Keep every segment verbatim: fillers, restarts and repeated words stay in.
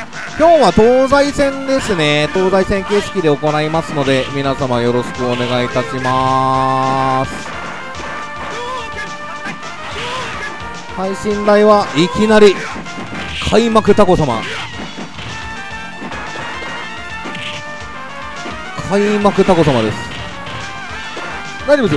今日は東西戦ですね。東西戦形式で行いますので、皆様よろしくお願いいたします。配信台はいきなり開幕タコ様、開幕タコ様です。大丈夫ですよ。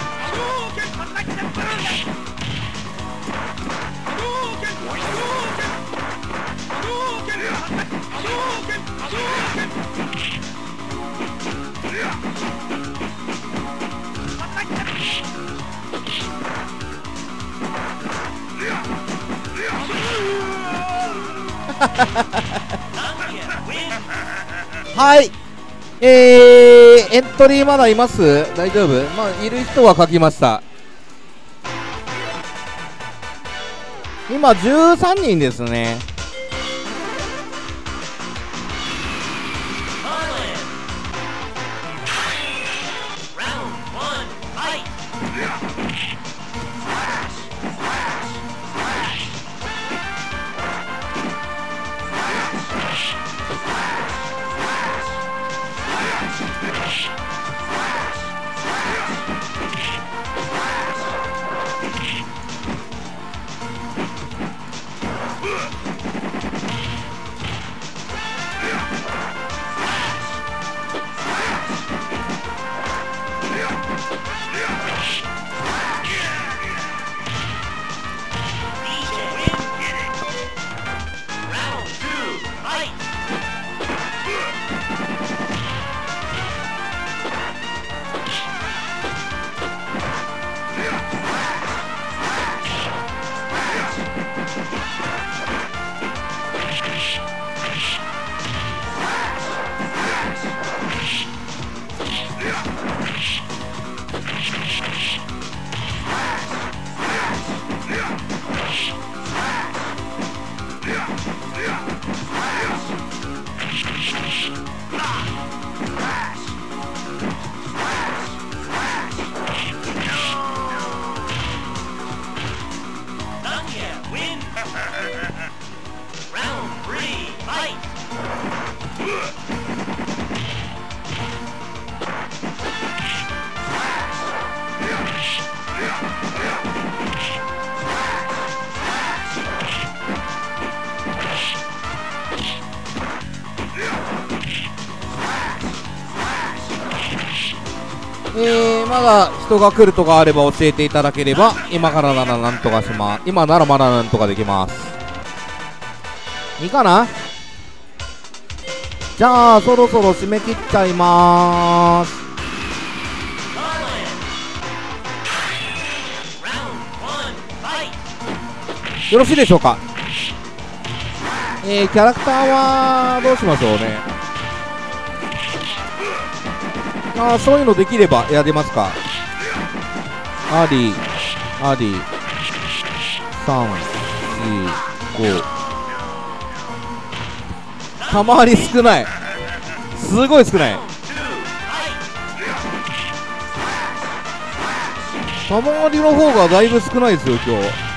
はい、えー、エントリーまだいます？大丈夫？まあ、いる人は書きました。今じゅうさんにんですね。えー、まだ人が来るとかあれば教えていただければ、今からならなんとかします。今ならまだなんとかできます。いいかな。じゃあそろそろ締め切っちゃいまーす。よろしいでしょうか。えー、キャラクターはどうしましょうね。ああ、そういうのできればやりますか。ありありさん、よん、ご。たまに少ない、すごい少ない。たまりの方がだいぶ少ないですよ今日。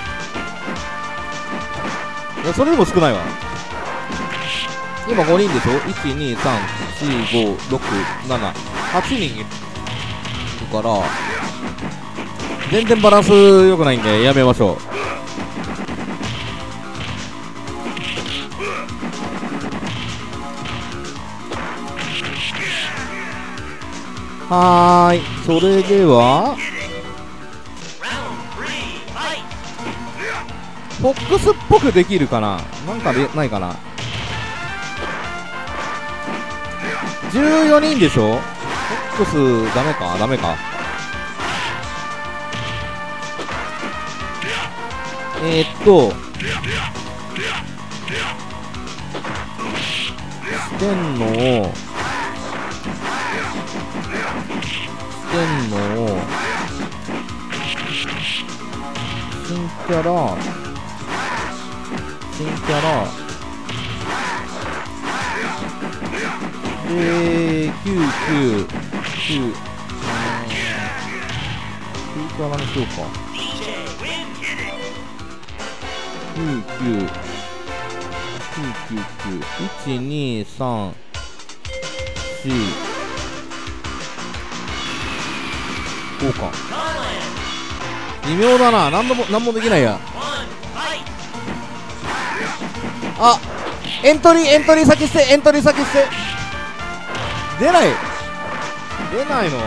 いや、それでも少ないわ。今ごにんでしょ。 いち、に、さん、よん、ご、ろく、なな、はちにんいるから全然バランス良くないんでやめましょう。はーい、それではフォックスっぽくできるかな。なんかでないかな。じゅうよにんでしょ。フォックスダメか。ダメか。えー、っとしてんのをしてんのを新キャラ新キャラできゅう、きゅう、きゅう、きゅうキャラにしようか。きゅう、きゅう、 きゅうきゅうきゅう。いち、に、さん、よん、こうか。微妙だな。何度も、何もできないや。あ、エントリー、エントリー先捨て、エントリー先捨て。出ない。出ないの？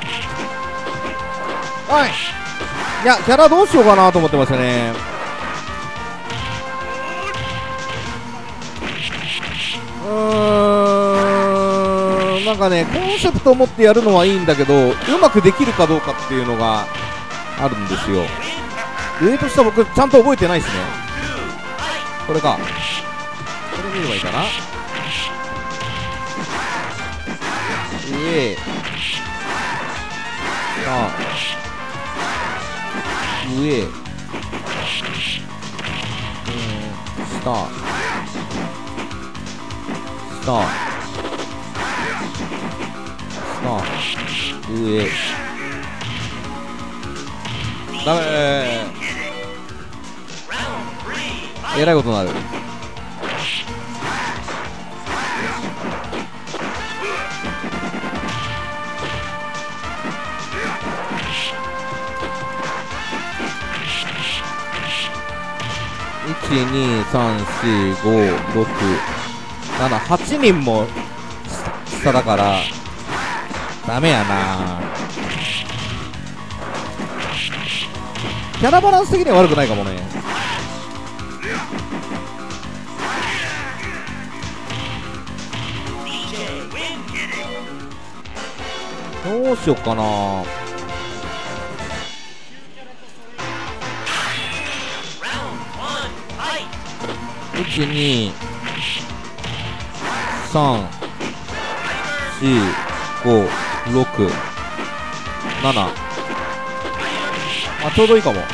はい。いや、キャラどうしようかなと思ってましたね。うーん、なんかね、コンセプトを持ってやるのはいいんだけど、うまくできるかどうかっていうのがあるんですよ。上と下僕ちゃんと覚えてないですね。これか。これ見ればいいかな。上、下、上、うん、下、下、下、上、ダメー、えらいことになる。いち、に、さん、よん、ご、ろく、なな、はちにんも下だからダメやな。キャラバランス的には悪くないかもね。どうしよっかな。いち、に、さん、よん、ご、ろく、なな。あ、ちょうどいいかも。い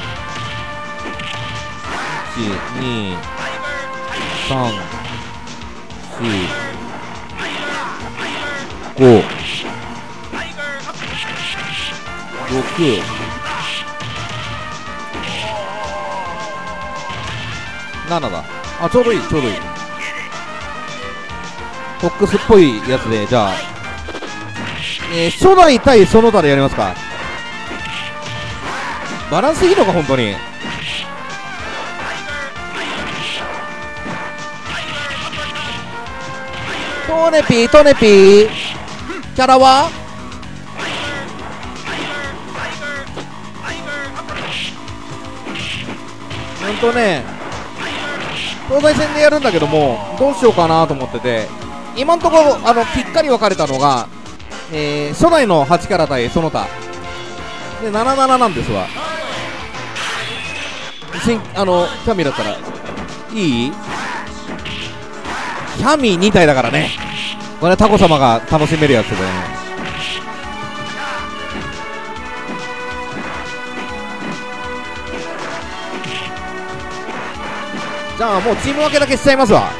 ち、に、さん、よん、ご、ろく、ななだ。あ、ちょうどいい、ちょうどいい。フォックスっぽいやつで、じゃあ、えー、初代対その他でやりますか。バランスいいのか、本当に。トネピー、トネピー。キャラはほんとね、東西戦でやるんだけども、どうしようかなと思ってて、今んところあのぴっかり分かれたのが、えー、初代のはちキャラ対その他でなななななんですわ。新あのキャミだったらいい？キャミに体だからね。これタコ様が楽しめるやつでね。じゃあもうチーム分けだけしちゃいますわ。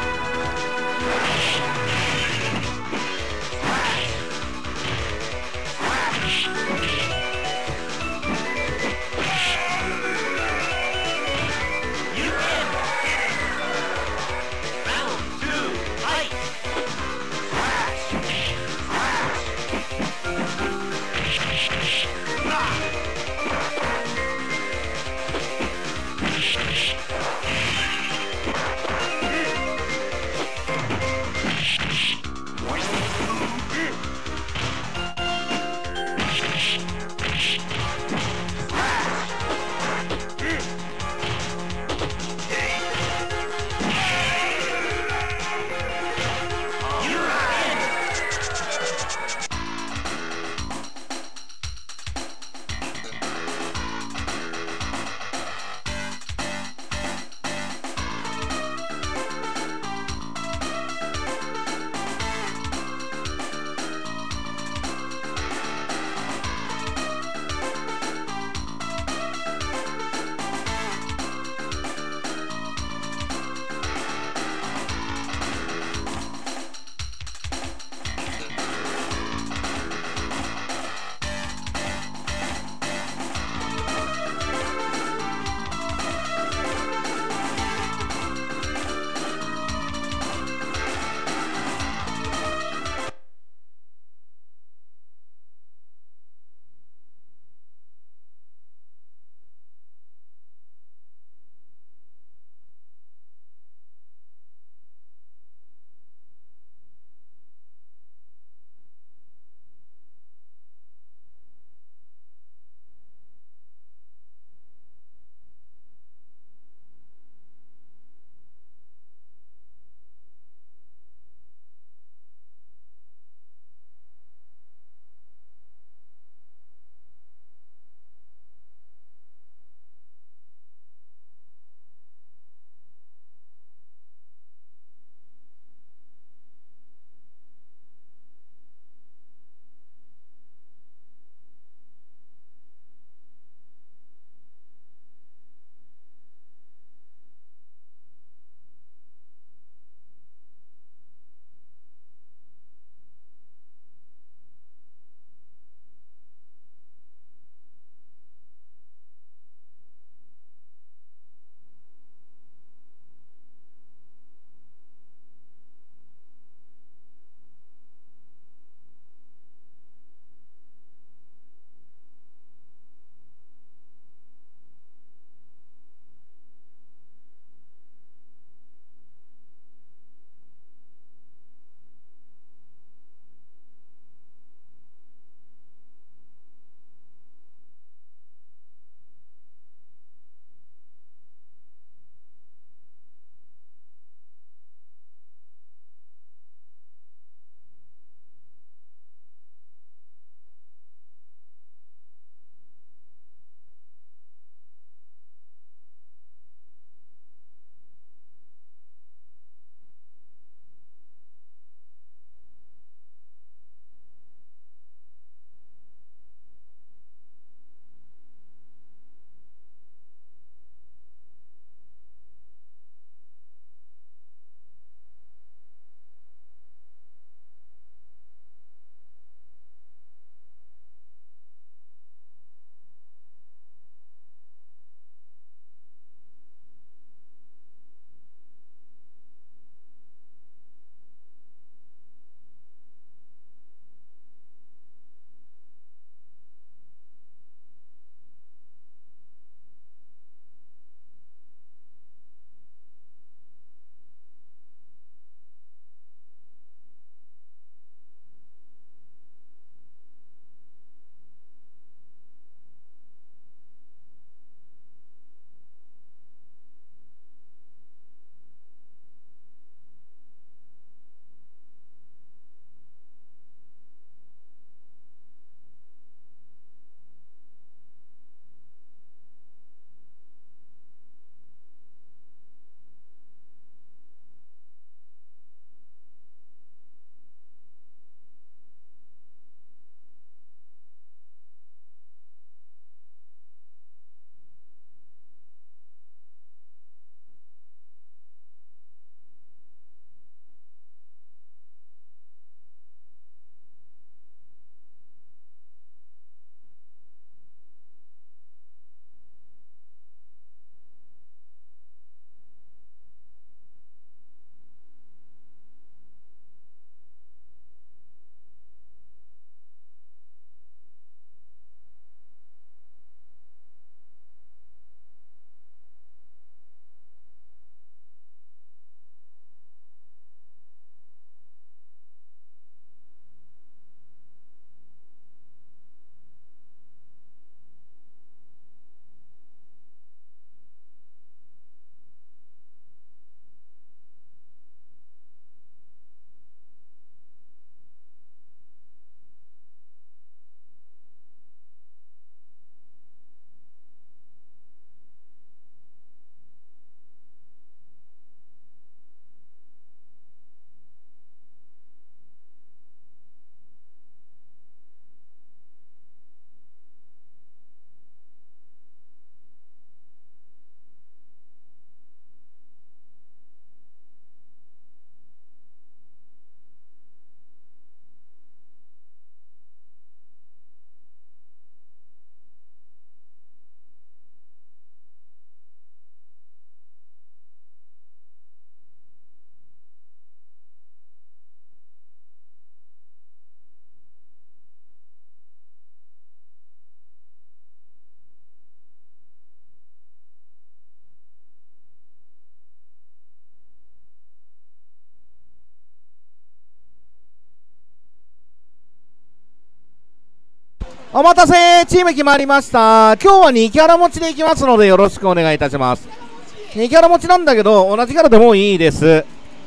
お待たせ、チーム決まりました。今日はにキャラ持ちでいきますのでよろしくお願いいたします。にキャラ持ちなんだけど同じキャラでもいいです。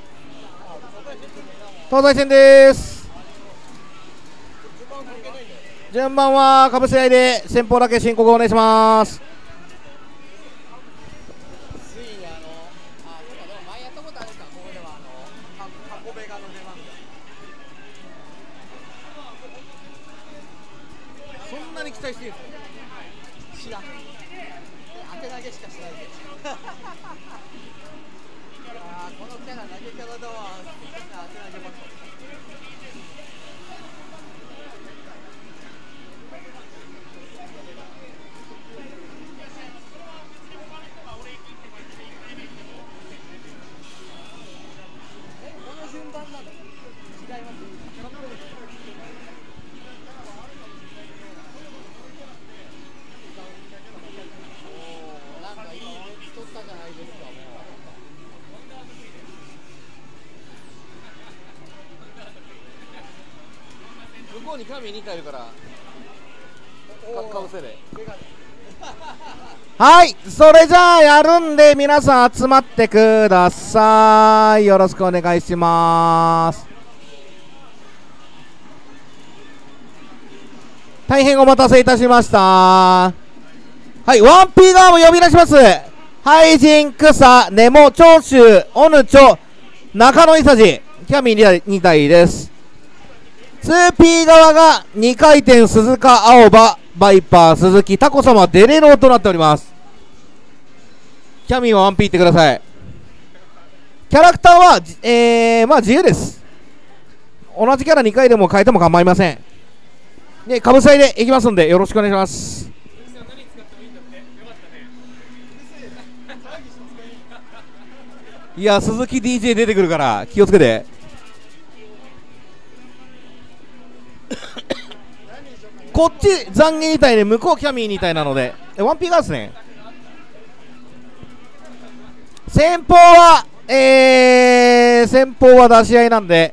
東西線です。順番はかぶせ合いで先方だけ申告お願いします。そんなに期待していいですか？知らん。当て投げしかしないで。ああ、このキャラ投げキャラだわ。当て投げばっかり。この順番なの？違います。向こうに神に体いるからかぶせで。はい、それじゃあやるんで皆さん集まってください。よろしくお願いします。大変お待たせいたしました。はい、ワンピー側も呼び出します。ハイジン、クサ、ネモ、長州、オヌチョ、中野イサジ、キャミに体です。ツーピー 側がにかい転、鈴鹿、青葉、バイパー、鈴木、タコ様、デレローとなっております。キャミはワンピーってください。キャラクターは、えー、まあ自由です。同じキャラにかいでも変えても構いません。で、かぶさいでいきますんで、よろしくお願いします。いや、鈴木 ディージェー 出てくるから気をつけて。こっち残儀みたいで向こうキャミーみたいなのでえワンピーがですね。先方はえー、先方は出し合いなんで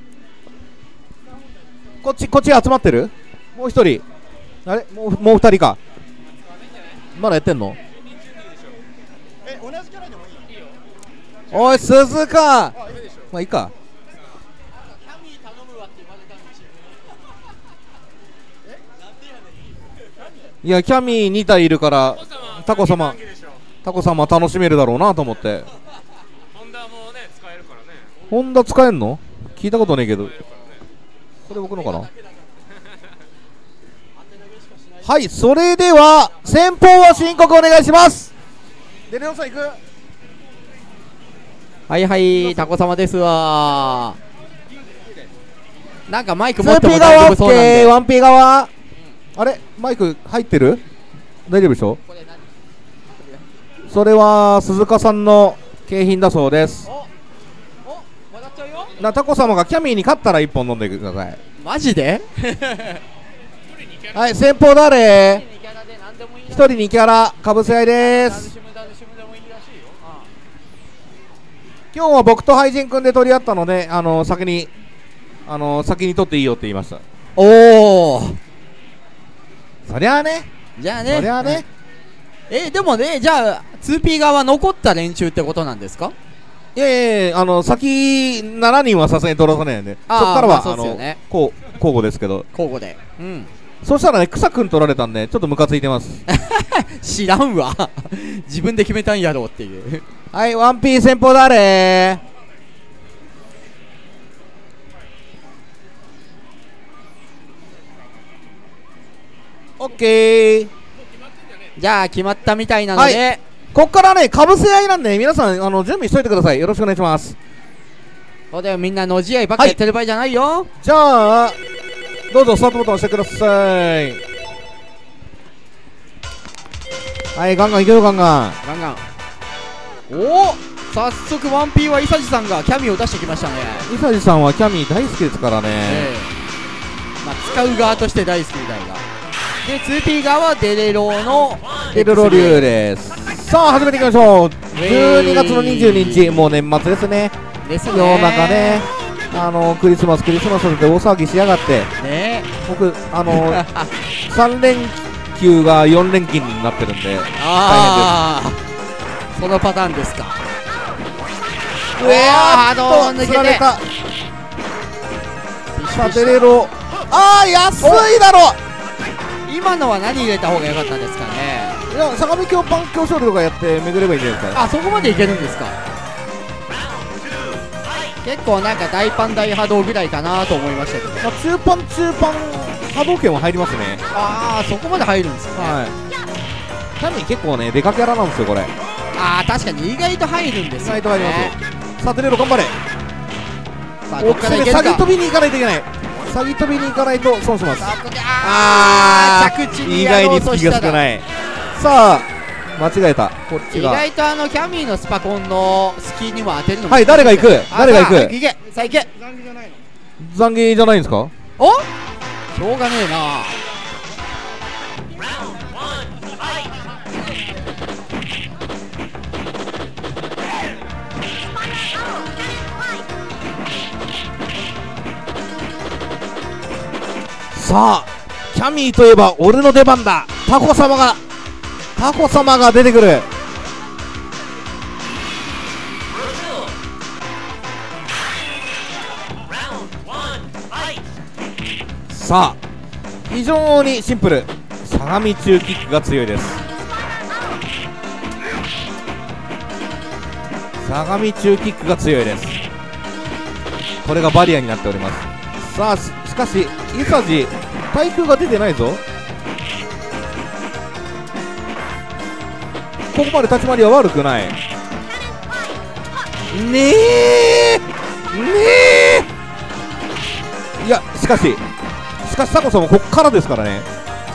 こっちこっち集まってる。もう一人あれもうもう二人か。まだやってんの？え同じキャラでもいいよ。おい鈴鹿まあいいか。いやキャミーに体いるからタコ様タコ様楽しめるだろうなと思って。ホンダもね使えるからね。ホンダ使えんの？聞いたことねえけど。これ僕のかな。はい、それでは先方は申告お願いします。デレオさん行く。 はいはい、タコ様ですわ。なんかマイク持っても大丈夫そうなんで。 ワンピー側あれマイク入ってる？大丈夫でしょ？それは鈴鹿さんの景品だそうです。なタコ様がキャミーに勝ったらいっぽん飲んでください。 マジで？ はい、先方誰？ひとりにキャラかぶせ合いです。今日は僕とハイジン君で取り合ったのであの先にあの先に取っていいよって言いました。 おお、 そりゃあね。 じゃあね。 そりゃあね。 えー、でもね、じゃあ ツーピー 側は残った連中ってことなんですか？ いやいやいや、あの先しちにんはさすがに取らさないんで、そっからは、まあ、あのこう交互ですけど。 交互で。うん。 そしたらね、草くん取られたんでちょっとムカついてます。 知らんわ。自分で決めたんやろうっていう。 はい、ワンピー先方誰？オッケー。 じゃあ決まったみたいなので、はい、 こっからねかぶせ合いなんで皆さんあの準備しといてください。よろしくお願いします。 そうだよ、みんなのじ合いばっかやってる場合じゃないよ、はい、 じゃあどうぞスタートボタン押してください。はい、ガンガンいけよ。ガンガンガンガン。おお、早速 ワンピー はイサジさんがキャミを出してきましたね。 イサジさんはキャミ大好きですからね、えーまあ、使う側として大好きみたいな。で ツーピー 側はデレロのデレロ流です。さあ始めていきましょう。じゅうにがつのにじゅうににちもう年末ですね。 ですね。 世の中ねあのクリスマスクリスマスで大騒ぎしやがってね僕あのさん連休がよん連勤になってるんでああそのパターンですか。 うわ波動を抜けて釣られた。さあデレロああ安いだろ。 今のは何入れた方が良かったですかね。 いや相模京パン強勝利とかやって巡ればいいんじゃないですか。 あそこまでいけるんですか。結構なんか大パン大波動ぐらいかなと思いましたけど、 まあ、中パン中パン波動拳は入りますね。 ああそこまで入るんですね。 はいキャミー結構ねデカキャラなんですよこれ。 ああ確かに意外と入るんですよ、ね、 意外と入りますよ。さあデレロ頑張れ。 さあここからいけるか。 詐欺飛びに行かないといけない。詐欺飛びに行かないと損します。 ああ着地に意やろう外に隙としたらが少ない。さあ間違えた。こっち意が外とあのキャミーのスパコンの隙にも当てるのもはい誰が行くあ誰が行くさあ行けさあ行け。 残儀じゃないんですか。 おしょうがねえな。 さあキャミーといえば俺の出番だ。タコ様がタコ様が出てくる。さあ非常にシンプル。相模中キックが強いです。相模中キックが強いです。これがバリアになっております。さあ し, しかしイサジ対空が出てないぞ。ここまで立ち回りは悪くない。ねえねえいやしかししかしタコさんもこっからですからね。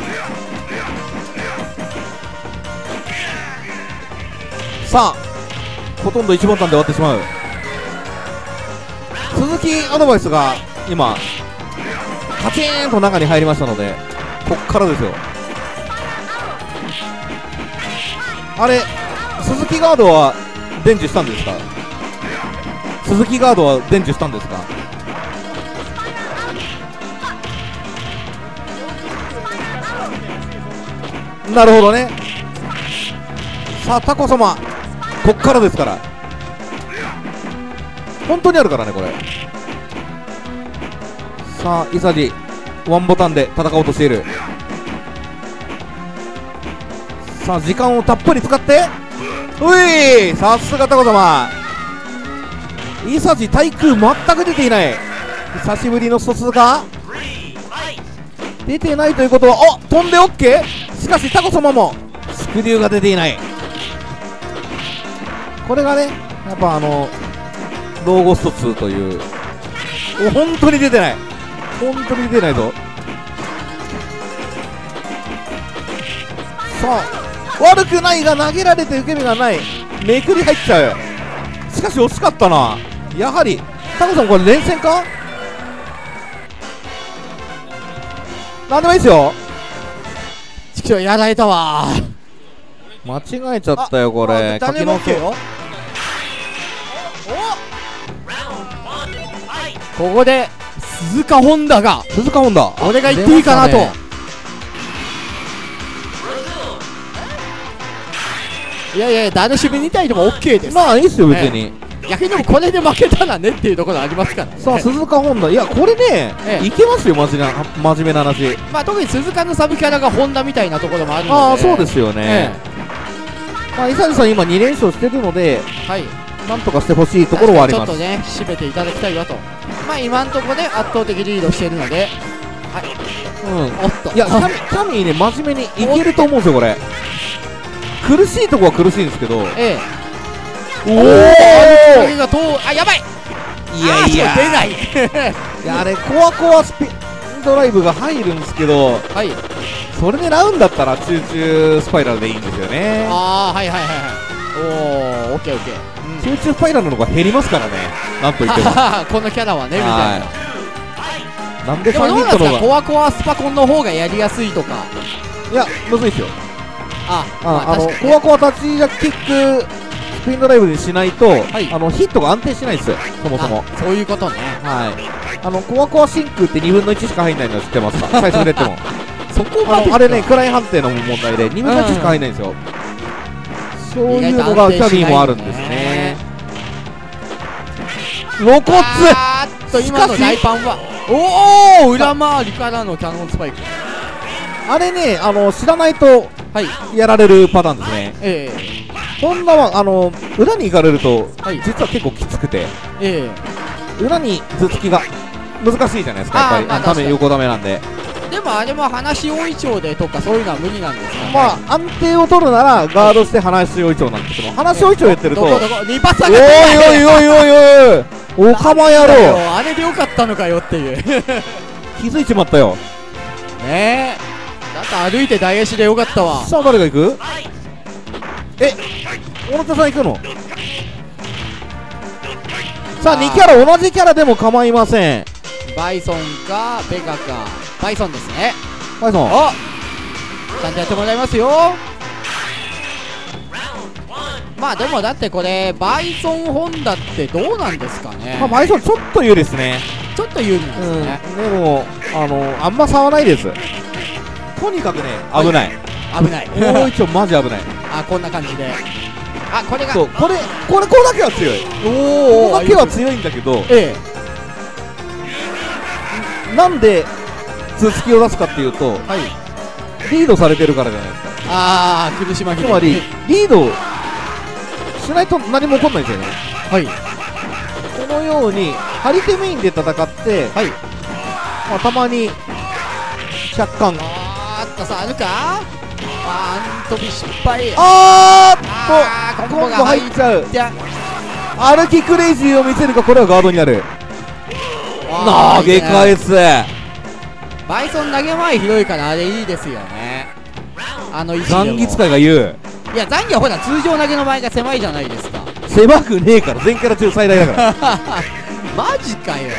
さあほとんどいちボタンで終わってしまう。鈴木アドバイスが今カチーンと中に入りましたのでこっからですよ。あれ鈴木ガードは伝授したんですか。鈴木ガードは伝授したんですか。なるほどね。さあタコ様こっからですから本当にあるからねこれ。さあイサジワンボタンで戦おうとしている。さあ時間をたっぷり使ってういさすがタコ様。イサジ対空全く出ていない。久しぶりのストツか出てないということはお飛んで OK。 しかしタコ様もスクリューが出ていない。これがねやっぱあのローゴストツーというお本当に出てない本当に出てないぞ。さあ悪くないが投げられて受け身がない。めくり入っちゃう。しかし惜しかったな。やはりタコさんこれ連戦かなんでもいいですよ。 ちくしょうやられたわ。 間違えちゃったよこれ。書き直そうよ。 ここで鈴鹿本田が鈴鹿本田俺が言っていいかなと、ね、いやいや誰しみにたいでも OK です。 まあいいっすよ別に、 ええ、逆にでもこれで負けたらねっていうところありますからね。 さあ鈴鹿本田いやこれね、ええ、いけますよマジな真面目な話。 まあ特に鈴鹿のサブキャラが本田みたいなところもあるので。 ああそうですよね、ええ、まあ伊佐治さん今に連勝してるので、はい、なんとかしてほしいところはあります。 ちょっとね締めていただきたいわと。まあ今のところで圧倒的リードしているので、はい、うん、おっといやキャミキャミーね真面目にいけると思うんですよこれ。苦しいとこは苦しいんですけど、ええ、おおあがとうあやばいいやいや出ないいやあれコアコアスピンドライブが入るんですけど、はい、それ狙うんだったらチューチュースパイラルでいいんですよね。ああはいはいはいはいおおオッケーオッケー。チューチュースパイラルの方が減りますからねなんといってもこのキャラはねみたいな。なんでさんヒットの方がコアコアスパコンの方がやりやすいとか。いやむずいですよ。ああ、まあ、あのコアコアタッチジャックキックスピンドライブにしないと、 いあのヒットが安定しないですよ、そもそも。 そういうことね。 はい。あのコアコア真空ってにぶんのいちしか入んないの知ってますか？最初に出てもそこあのあれね、位判定の問題でにぶんのいちしか入んないんですよ。そういうのがキャビーもあるんですね。露骨。 あーっと今の大パンはおお裏回りからのキャノンスパイク。 あれね、あの知らないとはいやられるパターンですね。 えホンダはあの裏に行かれると、 はい、 実は結構きつくて、 ええ裏に頭突きが難しいじゃないですか、やっぱり、 まあ、 ため横ダメなんで。 でもあれも話し大い丁でとかそういうのは無理なんですか、ね、 まあ安定を取るならガードして話し大い丁なんですけど、話し大い丁やってると、 どこどこリパサおいおいおいおいおいおかま野郎、 あれでよかったのかよっていう気づいちまったよねえ。だって歩いて大足でよかったわ。 さあ誰が行く？え、小野田さん行くの？さあにキャラ同じキャラでも構いません。 バイソンかベガか。バイソンですね。 バイソン、 おちゃんとやってもらいますよ。まあでもだってこれバイソンホンダってどうなんですかね。 まあ、バイソンちょっと有利ですね。 ちょっと有利ですね、 うん、でもあのあんま差はないです。とにかくね危ない、 危ないもう一丁マジ危ないあ、こんな感じで、あ、これがそう、これこれこれだけは強い。 おお、 ここだけは強いんだけど、 ええ、なんで頭突きを出すかっていうと、 はい、 リードされてるからじゃないですか。 ああ、苦しまぎつまりリードしないと何も起こんないんですよね。 はい、 このように張り手メインで戦って、 はい、 まあ、たまに着艦、 あーっとさあるか、あーん飛び失敗、 あーっとコンボがコンボ入っちゃう。 じゃ歩きクレイジーを見せるか、これはガードになる。投げ返す。 バイソン投げ前広いからあれいいですよね。あの位置でも残儀使いが言う。 いや、残儀はほら通常投げの前が狭いじゃないですか。 狭くねえから、全キャラ中最大だからマジかよ。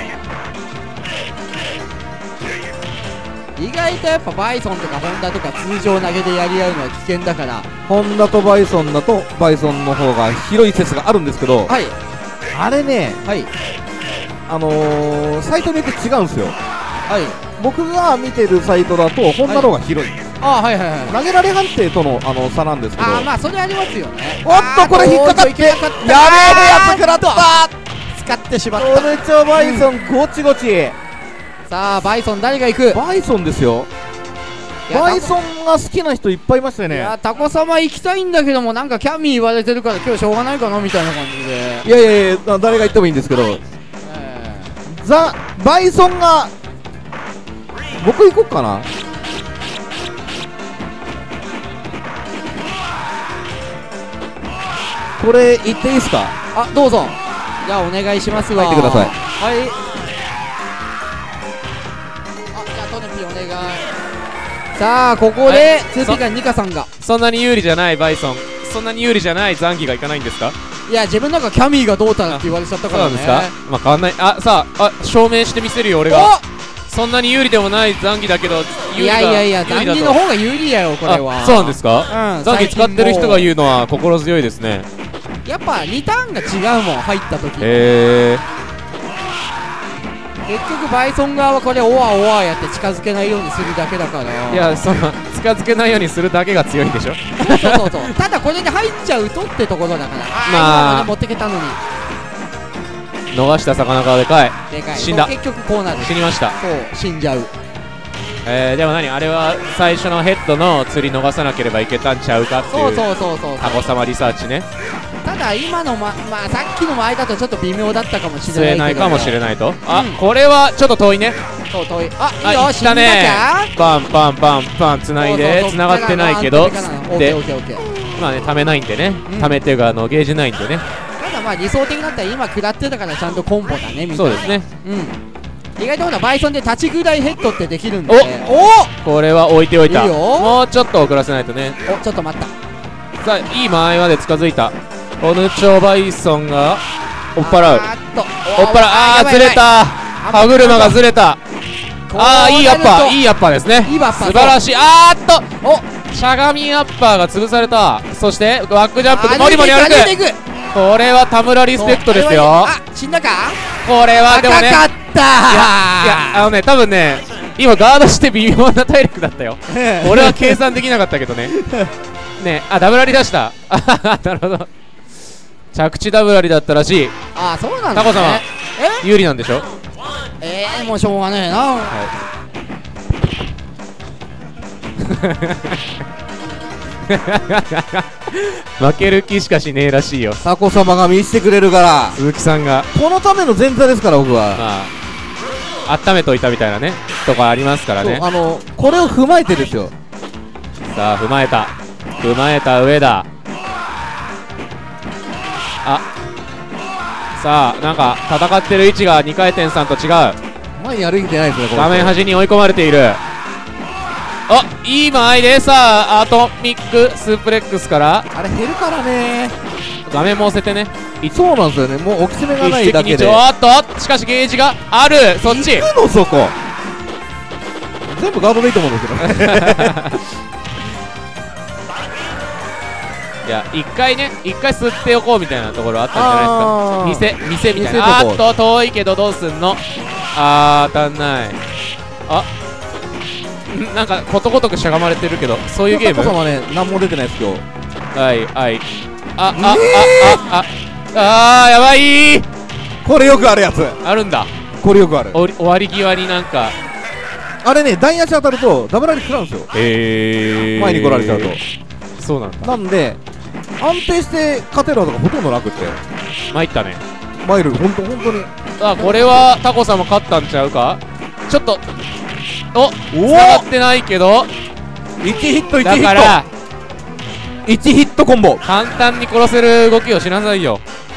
意外とやっぱバイソンとかホンダとか通常投げでやり合うのは危険だから、 ホンダとバイソンだとバイソンの方が広い説があるんですけど、 はい、 あれね、 はい、 あのー、サイトによって違うんですよ。 はい、僕僕が見てるサイトだとホンダの方が広いんです、 はい、あ、はいはいはい、 投げられ判定との、あの差なんですけど、 あ、まあそれありますよね。 おっとこれ引っかかって、やべえやつ食らった。 使ってしまっオルチョバイソン、うん、ゴチゴチ。 さあバイソン誰が行く？ バイソンですよ。バイソンが好きな人いっぱいいましたよね。 いや、タコ様行きたいんだけども、なんかキャミー言われてるから今日しょうがないかなみたいな感じで。 いやいやいや、誰が行ってもいいんですけど、えー、ザ・バイソンが僕行こっかな。これ行っていいですか？ あ、どうぞ。じゃあお願いしますわ。 入ってください。 はい。あ、じゃあトネピお願い。さあここでツーピーがニカさんがそんなに有利じゃないバイソン、そんなに有利じゃないザンギがいかないんですか？ いや、自分なんかキャミーがどうたらって言われちゃったからね。 そうなんですか？まあ変わんない。あ、さあ、あ、証明してみせるよ俺が。そんなに有利でもないザンギだけど有利だ。 いやいやいや、ザンギの方が有利やよこれは。 そうなんですか？ うん、 ザンギ使ってる人が言うのは心強いですね。 やっぱリターンが違うもん、入った時。 へえ。 結局バイソン側はこれオワオワやって近づけないようにするだけだから。 いや、その近づけないようにするだけが強いんでしょ。 そうそうそうそうただこれで入っちゃうとってところだから。ああ、今まで持ってけたのに逃した魚がでかい。 でかい。 死んだ。 結局こうなる。 死にました。 そう、死んじゃう。 えー、でも何あれは最初のヘッドの釣り逃さなければいけたんちゃうかっていう。 そうそうそうそう。 タコ様リサーチね。 ただ今のま、まあさっきの前だとちょっと微妙だったかもしれないけど、 吸えないかもしれないと。あ、 うん、 これはちょっと遠いね。 そう遠い。あ、いいよ、死んだね。 かパンパンパンパンつないでつながってないけどで、 まあね、ためないんでね、 うん、 ためっていうかあのゲージないんでね。 ただまあ理想的だったら今食らってたからちゃんとコンボだねみたいな。 そうですね。 うん。意外とほらバイソンで立ちぐらいヘッドってできるんで。 おお、これは置いておいた。 いいよ、 もうちょっと遅らせないとね。 お、ちょっと待った。 さあいい間合いまで近づいた。オヌチョバイソンが追っ払う。追っ払う。あーずれた。歯車がずれた。あーいいアッパー、いいアッパーですね。素晴らしい。あーっとおしゃがみアッパーが潰された。そしてバックジャンプモリモリ歩く。 これは田村リスペクトですよ。 あ、死んだか。 これはでもね、 高かったいやいや、あのね、多分ね、今ガードして微妙な体力だったよ。俺は計算できなかったけどね。ね、あ、ダブラリ出した。あ、なるほど。着地ダブラリだったらしい。 あ、そうなんだ、ね。 タコ様、 え、 有利なんでしょ。 えー、もうしょうがねえな。はい負ける気しかしねえらしいよ。 タコ様が見せてくれるから、 鈴木さんがこのための前座ですから僕は。 まあ温めといたみたいなねとかありますからね。 あのこれを踏まえてですよ。 さあ踏まえた踏まえた上だ。あ、さあなんか戦ってる位置がにかい転さんと違う。 前に歩いてないですね。 画面端に追い込まれている。あ、いい間合いで、さあアトミックスープレックスからあれ減るからね。 画面も押せてね。 そうなんですよね。もう置き詰めがないだけで。 おっと、しかしゲージがある。そっち行くのそこ。全部ガードでいいと思うんですけどいや、一回ね、一回吸っておこうみたいなところあったんじゃないですか。店、店みたいな。あーっと、遠いけどどうすんの。あー、当たんない。あ、なんかことごとくしゃがまれてるけど、そういうゲーム。 タコ様ね、何も出てないです今日。 はいはい。あ、あ、あ、あ、あ、あー、やばいー。 これよくあるやつ。 あるんだ。 これよくある。 終わり際になんかあれね、台足当たるとダブラリ食らうんですよ。 へー、 前に来られちゃうと。 そうなんだ。 なんで安定して勝てる技がほとんどなくって参ったね。 参る、ほんとほんとに。 あ、これはタコ様勝ったんちゃうか。ちょっとお、繋がってないけどいちヒットいちヒットだからいちヒットコンボ。 簡単に殺せる動きをしなさいよ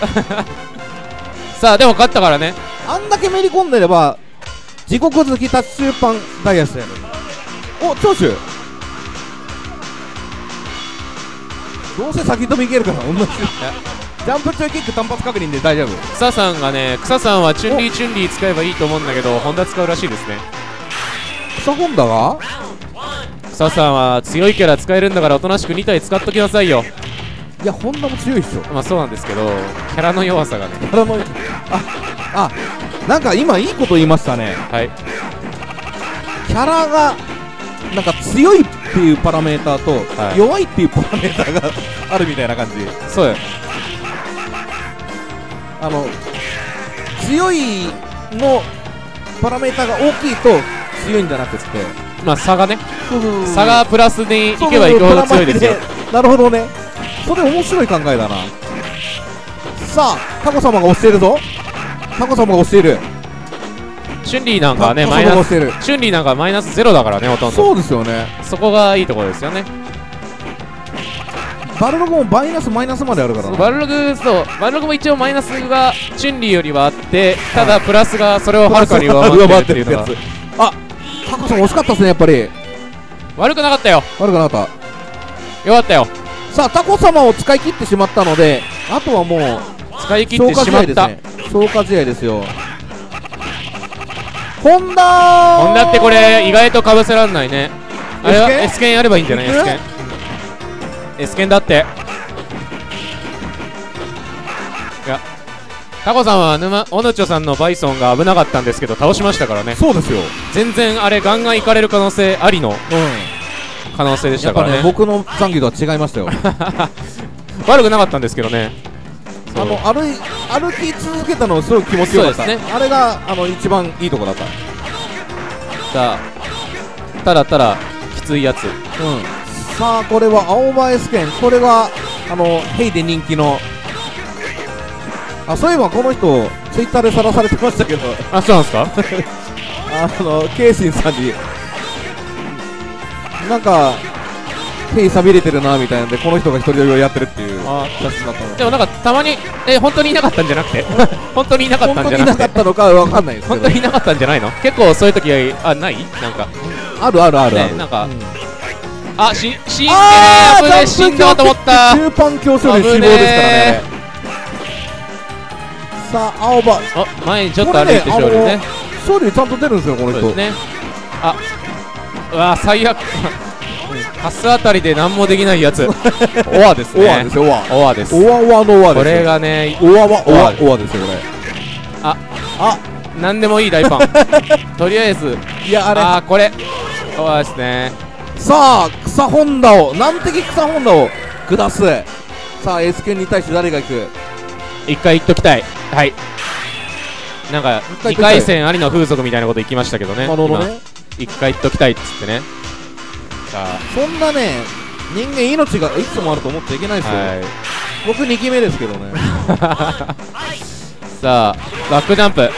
さあでも勝ったからね。 あんだけめり込んでれば地獄好きタッシュパンダイヤスやる。お、長州どうせ先飛びいけるから同じジャンプ中キック単発確認で大丈夫。 草さんがね、草さんはチュンリーチュンリー使えばいいと思うんだけどホンダ使うらしいですね。 草ホンダが草さんは強いキャラ使えるんだからおとなしくに体使っときなさいよ。 いや、ホンダも強いっしょ。 まあそうなんですけどキャラの弱さがね。 キャラのああなんか今いいこと言いましたね。 はい。 キャラがなんか強いっていうパラメーターと、はい、弱いっていうパラメーターがあるみたいな感じ。 そうよ。 あの強いのパラメーターが大きいと強いんじゃなくて、 まあ差がね、差がプラスにいけばいくほど強いですよ。 なるほどね。それ面白い考えだな。さあタコ様が押しているぞ。タコ様が押している。 チュンリーなんかはねマイナス、チュンリーなんかはマイナスゼロだからね、ほとんど。 そうですよね。 そこがいいところですよね。 バルログもマイナスマイナスまであるからな。 バルログ、そうバルログも一応マイナスがチュンリーよりはあって、ただプラスがそれをはるかに上回ってるっていうのが。 あ、タコさん惜しかったですね。やっぱり悪くなかったよ。 悪くなかった。 よかったよ。 さあタコ様を使い切ってしまったので、あとはもう使い切ってしまった。 消化試合ですよ。ホンダホンダってこれ意外とかぶせらんないね。あれは S 剣やればいいんじゃない。 S 剣 S 剣だって。いやタコさんは沼オヌチョさんのバイソンが危なかったんですけど倒しましたからね。 そうですよ。 全然あれガンガンいかれる可能性ありの可能性でしたからね。 やっぱね、僕の残機とは違いましたよ悪くなかったんですけどね。 あの歩い歩き続けたのすごい気持ちよかった。ね、あれがあの一番いいとこだった。 さあただただきついやつ。うん。 さあこれは青葉 S 剣。これがあのヘイで人気の。あ、そういえばこの人ツイッターでさらされてましたけど。 あ、そうなんですかあのケイシンさんになんか手さびれてるなみたいなんで、この人が一人でやってるっていう写真だったの。 でもなんかたまにえ本当にいなかったんじゃなくて本当にいなかったんじゃなくて、 本当にいなかったのかわかんないですけど、 本当にいなかったんじゃないの。結構そういう時はあないなんかあるあるあるある、 ね、なんか、うん、あし死んでねー、死んだと思った。 中盤強勝で死亡ですからね。さあ青葉、 あ前にちょっと歩いて勝利ね。 勝利ちゃんと出るんですよこの人。 そうですね。あうわ最悪カスあたりで何もできないやつ。オアですね。 オアですよ、オア。 オアです。 オアオアのオアですよ。 これがね、 オアはオア、オアですよ、これ。 あ、 あ、 なんでもいい大パン。とりあえず、 いや、あれ。 あー、これ。オアですね。 さあ、草本田を、難敵草本田を下す。さあ、エース剣に対して誰が行く？ 一回言っときたい。はい。なんか、にかい戦ありの風俗みたいなこと言きましたけどね。 なるほどね。 一回言っときたいっつってね。さあ、 そんなね、人間命がいくつもあると思っちゃいけないですよ。はい、僕にきめですけどね。 さあ、バックジャンプ。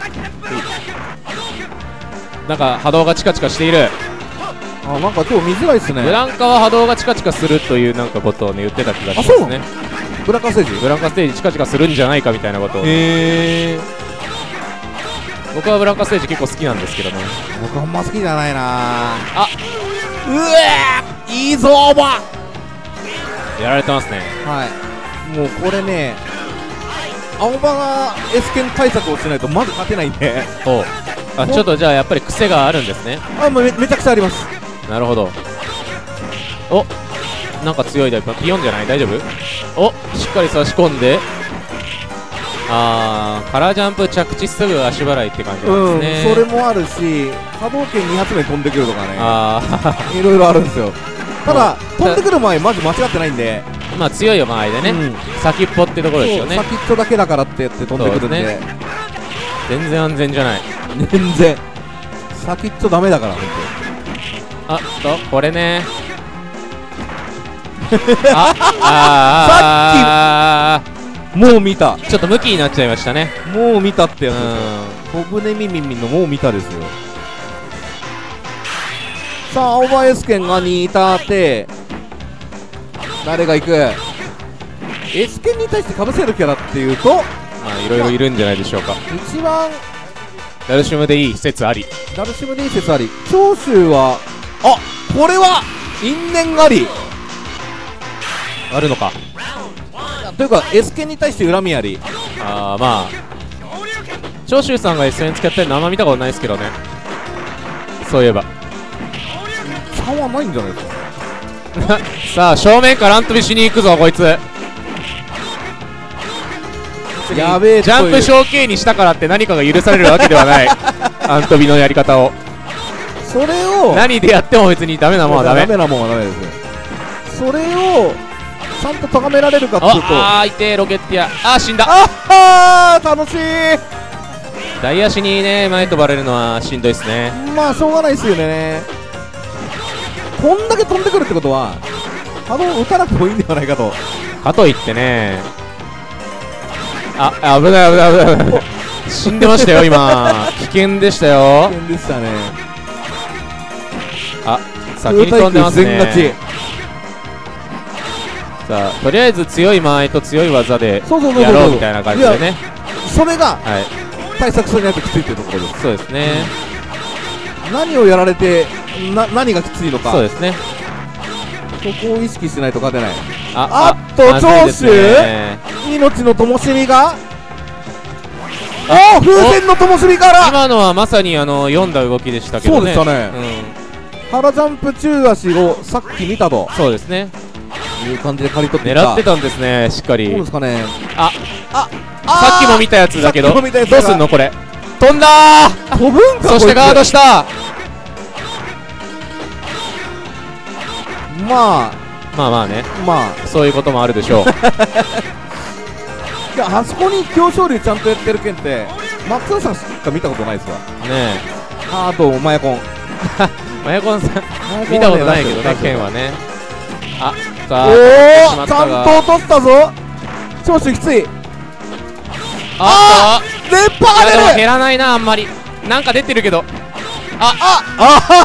なんか波動がチカチカしている。 あ、なんか今日見づらいですね。 ブランカは波動がチカチカするというなんかことをね言ってた気がしますね。 ブランカステージブランカステージチカチカするんじゃないかみたいなことを。 へー。 僕はブランカステージ結構好きなんですけどね。 僕あんま好きじゃないなあ、 うえー、いいぞーばやられてますね。 はい、もうこれね、青葉が S 剣対策をしないとまず勝てないんで。 おう、あ、ちょっとじゃあやっぱり癖があるんですね。 あ、もう め, めちゃくちゃあります。 なるほど。お、なんか強いだよ。ピヨンじゃない？大丈夫？お、しっかり差し込んで、あー、カラージャンプ着地すぐ足払いって感じなんですね。 うん、それもあるし、波動拳に発目飛んでくるとかね、 あいろいろあるんですよ。ただ飛んでくる前マジ間違ってないんで、 まあ強い間合いでね、うん、先っぽってところですよね。 先っちょだけだからってやって飛んでくるんで、ね、 全然安全じゃない。 全然先っちょダメだから本当。あっとこれねああさっきもう見た。 ちょっとムキになっちゃいましたね。 もう見たってやつですよ。小舟ミミミのもう見たですよ。さあ青葉 S 剣がに立て、誰が行く？ S 剣に対してかぶせるキャラっていうと、 まあいろいろいるんじゃないでしょうか。 一番ダルシムでいい説あり。 ダルシムでいい説あり。長州は、あ、これは因縁ありあるのかというか S 剣に対して恨みあり。 ああ、まあ長州さんが S 剣使ってるのあんま見たことないですけどね。そういえば差はないんじゃないですか。 さあ正面からアン飛びしに行くぞこいつ。 やべえ、 ジャンプ小径にしたからって何かが許されるわけではないアン飛びのやり方を。 それを何でやっても別にダメなもんはダメ。 ダメなもんはダメです。それをちゃんと咎められるかっていうと、 ああいてロケッティア、あー死んだ。 ああ楽しい。 大足にね前飛ばれるのはしんどいですね。 まあしょうがないですよね。こんだけ飛んでくるってことは波動打たなくてもいいんではないかと。 かといってね、あ、危ない危ない危ない危ない死んでましたよ今。危険でしたよ。 危険でしたね。 あ、先に飛んでますね。 全勝ち。 さあとりあえず強い間合いと強い技でやろうみたいな感じでね。 それが対策するにはきついというところです。 そうですね。 何をやられてな何がきついのか。 そうですね。 そこを意識しないと勝てない。 あっと長州、命の灯火が、おお風船の灯火から。 今のはまさにあの読んだ動きでしたけどね。 そうでしたね。原ジャンプ中足をさっき見たと。 そうですね。 いう感じで刈り取っていた。 狙ってたんですね、しっかり。 そうですかね。 ああさっきも見たやつだけど、どうすんのこれ。飛んだー。 飛ぶんか。 そしてガードした。 まあまあまあね、 まあそういうこともあるでしょう。 いや、あそこに京勝龍ちゃんとやってる剣って松尾さんしか見たことないですわね。 え、 あとマヤコンマヤコンさん見たことないけどね、剣はね。あ、さあおおちゃんと落としたぞ。長州きつい。 あっと連覇が出る。 でも減らないな、あんまり。なんか出てるけど。あああ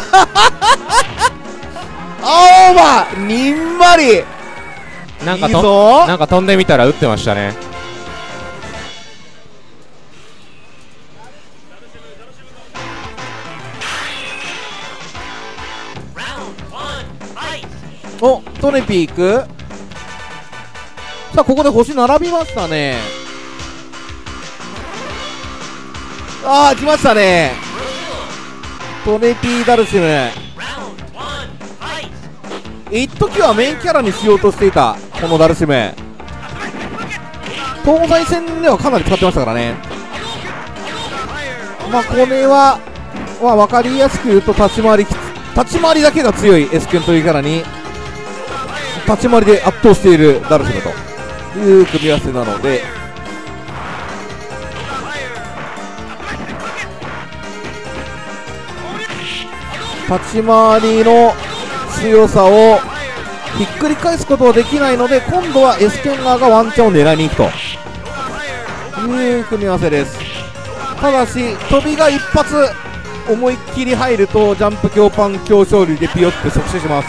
青葉にんまり。 なんかとなんか飛んでみたら打ってましたね。 おトネピーク。さあここで星並びましたね。ああ来ましたね。トネピーダルシム。 一時はメインキャラにしようとしていたこのダルシム、東西戦ではかなり使ってましたからね。まあこれは、まあ、分かりやすく言うと立ち回り立ち回りだけが強い S 君というキャラに立ち回りで圧倒しているダルシムという組み合わせなので、立ち回りの強さをひっくり返すことはできないので、今度は S 君側がワンチャンを狙いに行くという組み合わせです。ただし飛びが一発思いっきり入るとジャンプ強パン強勝利でピヨって即死します。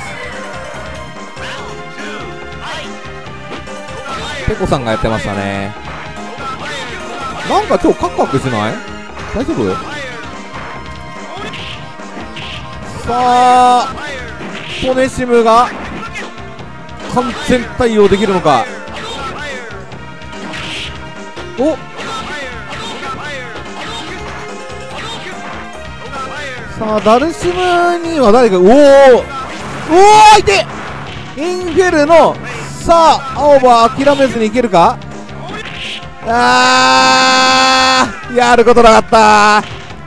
ペコさんがやってましたね。なんか今日カクカクしない？大丈夫？さあトネシムが完全対応できるのか。おさあダルシムには誰か、おおおお相手インフェルノ、さあ青葉諦めずにいけるか。あーやることなかった。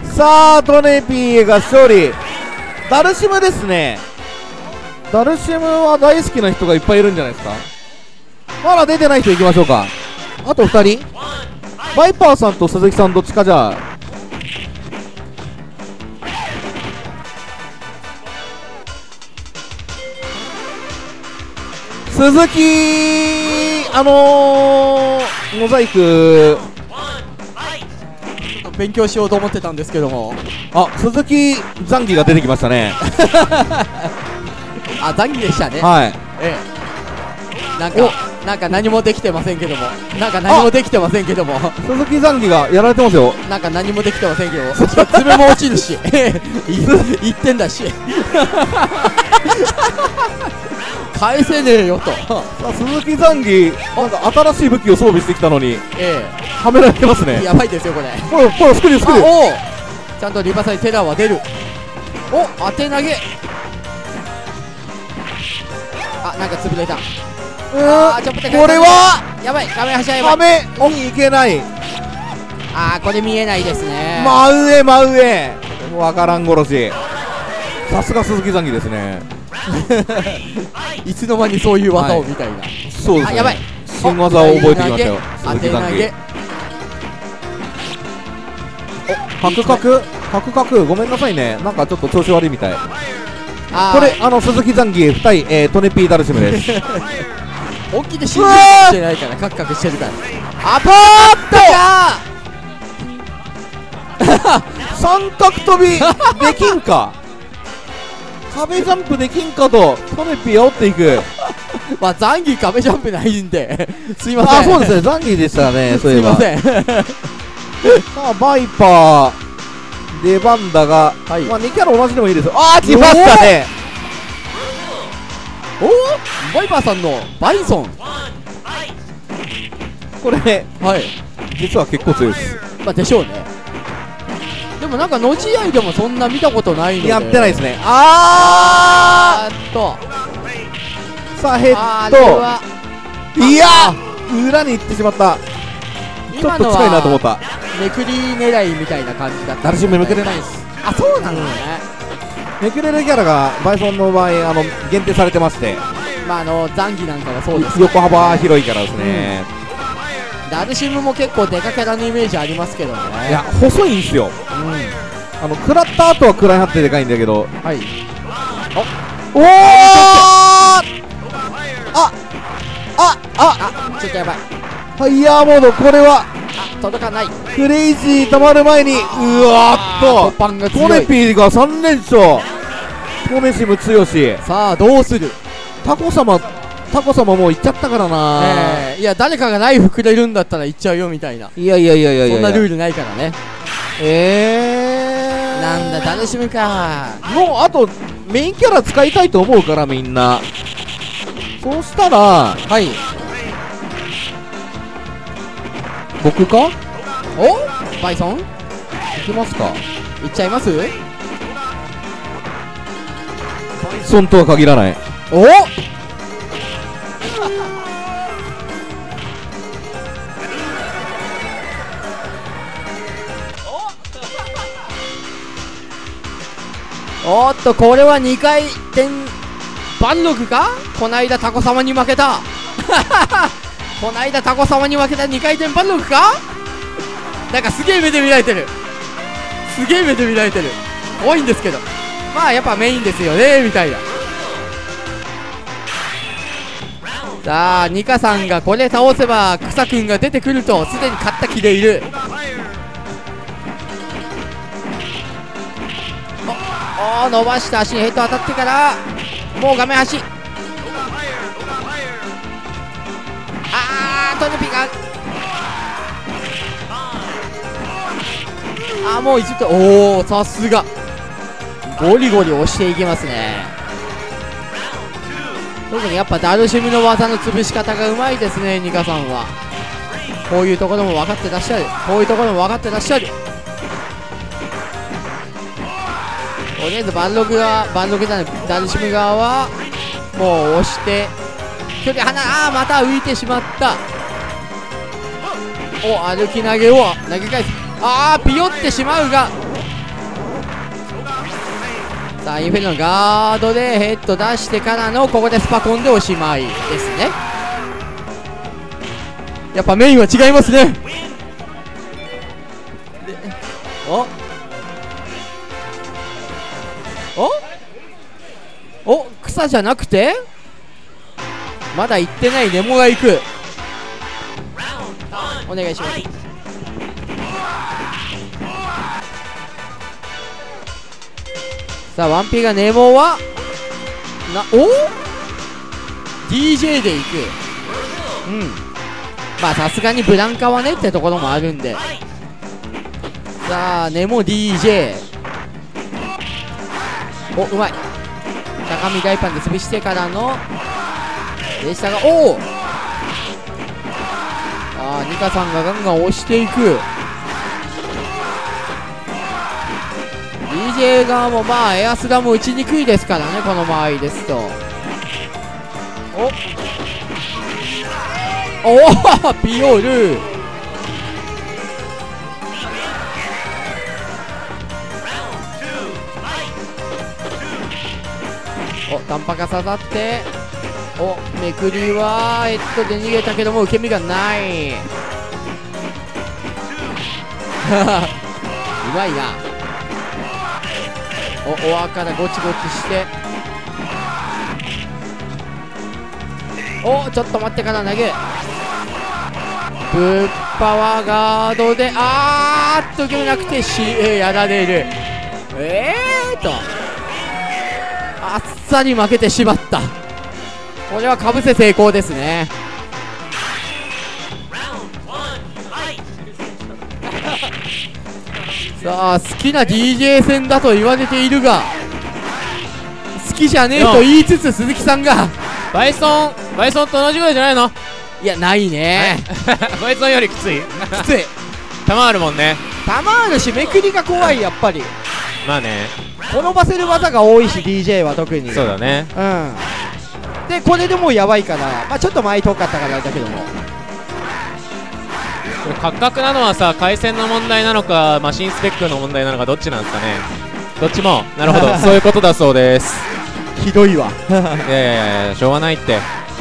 さあトネピーが勝利。ダルシムですね。ダルシムは大好きな人がいっぱいいるんじゃないですか。まだ出てない人いきましょうか。あとふたり、バイパーさんと鈴木さんどっちか。じゃあ鈴木、あのー、モザイク勉強しようと思ってたんですけども、 あ、鈴木ザンギが出てきましたね。 あ、ザンギでしたね。 はい、 ええ、なんかなんか何もできてませんけども、なんか何もできてませんけども、 鈴木ザンギがやられてますよ。 なんか何もできてませんけど、爪も落ちるしいってんだし返せねえよと。さあ鈴木ザンギ、なんか新しい武器を装備してきたのに、 ええ、 はめられてますね。 やばいですよこれ。 ほらほらスクリュースクリュー。 おお、ちゃんとリバサイテラーは出る。お、当て投げ。あ、なんか潰れた。 うーん、 ちょっと待って、 これはやばい、画面端はやばい。 はめにいけない。 あー、これ見えないですね。 真上真上、わからん殺し。さすが鈴木ザンギですね。 いつの間にそういう技をみたいな。 そうですね。 あ、やばい、 新技を覚えてきましたよ、 当鈴木ザンギ。 て投げ。 お、カクカクカクカク、ごめんなさいね、なんかちょっと調子悪いみたい。 あこれあの鈴木ザンギ対、えー、トネピーダルシムです。 本気で信じるかもしれないから、カクカクしてるから。あ、パーッと三角飛びできんか。壁ジャンプできんかとトネピー煽っていく。 まあザンギ壁ジャンプないんですいません。 あ、そうですね、ザンギでしたね、そういえば。 すいません。 さあバイパー出番だが、 はい、 まあにキャラ同じでもいいですよ。あー、来ましたね。 おお、バイパーさんのバイソン、 これね、 はい、 実は結構強いです。 まあでしょうね。でもなんかの試合でもそんな見たことないので。 やってないですね。あーっと、 さあヘッド、いや裏に行ってしまった。ちょっと近いなと思った。 めくり狙いみたいな感じだった。 ダルシムめくれないです。 あ、そうなのね。 めくれるキャラがバイソンの場合あの限定されてまして、 まああのザンギなんかはそうです、 横幅広いキャラですね。 うん、ダルシムも結構デカキャラのイメージありますけどね。 いや細いんですよ。うん、あの食らった後は食らい張ってでかいんだけど、 はい、 おおー、ああああ、ちょっとやばい。 ファイヤーモード、これはあ、届かない。 クレイジー溜まる前に、うわーっとパンが強い。 トネピーがさん連勝。トネシム強し。 さあどうする。 タコ様タコ様もう行っちゃったからな、 えー、いや誰かがナイフくれるんだったら行っちゃうよみたいな。 いやいやいやいやいや、 そんなルールないからね。 えー、 なんだダルシムか。 もうあとメインキャラ使いたいと思うからみんな。そうしたら、 はい、 僕か。 お、バイソン行きますか。 行っちゃいます。 バイソンとは限らない。 おおっと、これはにかい転バンログか。こないだタコ様に負けたこないだタコ様に負けたにかい転バンログか。なんかすげえ目で見られてる、すげえ目で見られてる。多いんですけど、まあやっぱメインですよねみたいな。さあニカさんがこれ倒せば草くんが出てくるとすでに勝った気でいる。おお、伸ばした足にヘッド当たってからもう画面端。あー、トネピがあー、もういじって、おお、さすがゴリゴリ押していきますね。特にやっぱダルシムの技の潰し方がうまいですね、ニカさんは。こういうところも分かってらっしゃる、こういうところも分かってらっしゃる。とりあえずバンログ側、バンログじゃない、ダルシム側はもう押して距離離、ああまた浮いてしまった。お、歩き投げを投げ返す。ああピヨってしまうが、さあインフェルノガードでヘッド出してからのここでスパコンでおしまいですね。やっぱメインは違いますね。おおお、草じゃなくてまだ行ってないネモが行く。お願いします。さあワンピがネモはな、お ディージェー で行く。うん、まあさすがにブランカはねってところもあるんで。さあネモ ディージェー、お、うまい。高見大パンで潰してからのでしたが、おお、ああニカさんがガンガン押していく。 ディージェー 側もまあエアスラも打ちにくいですからね、この場合ですと。おおピオール、お、短波が刺さって、お、めくりはえっとで逃げたけども受け身がない。うまいな。お、おわからゴチゴチして、お、ちょっと待ってから投げ、ブッパワーガードで、あーっと受けなくて シーエー やられる。えーっとあっさり負けてしまった。これはかぶせ成功ですね。さあ好きな ディージェー 戦だと言われているが、好きじゃねえと言いつつ鈴木さんがバイソンバイソンと同じぐらいじゃないの。 いやないねバイソンよりきついきつい。 弾あるもんね。 弾あるしめくりが怖い、やっぱり。 まあね、 転ばせる技が多いし ディージェー は特に。 そうだね。 うんでこれでもうやばいから、まあちょっと前遠かったからだけども、 これカクカクなのはさ、回線の問題なのかマシンスペックの問題なのかどっちなんですかね。どっちも。なるほどそういうことだそうです。 ひどいわいやいやいやしょうがないって。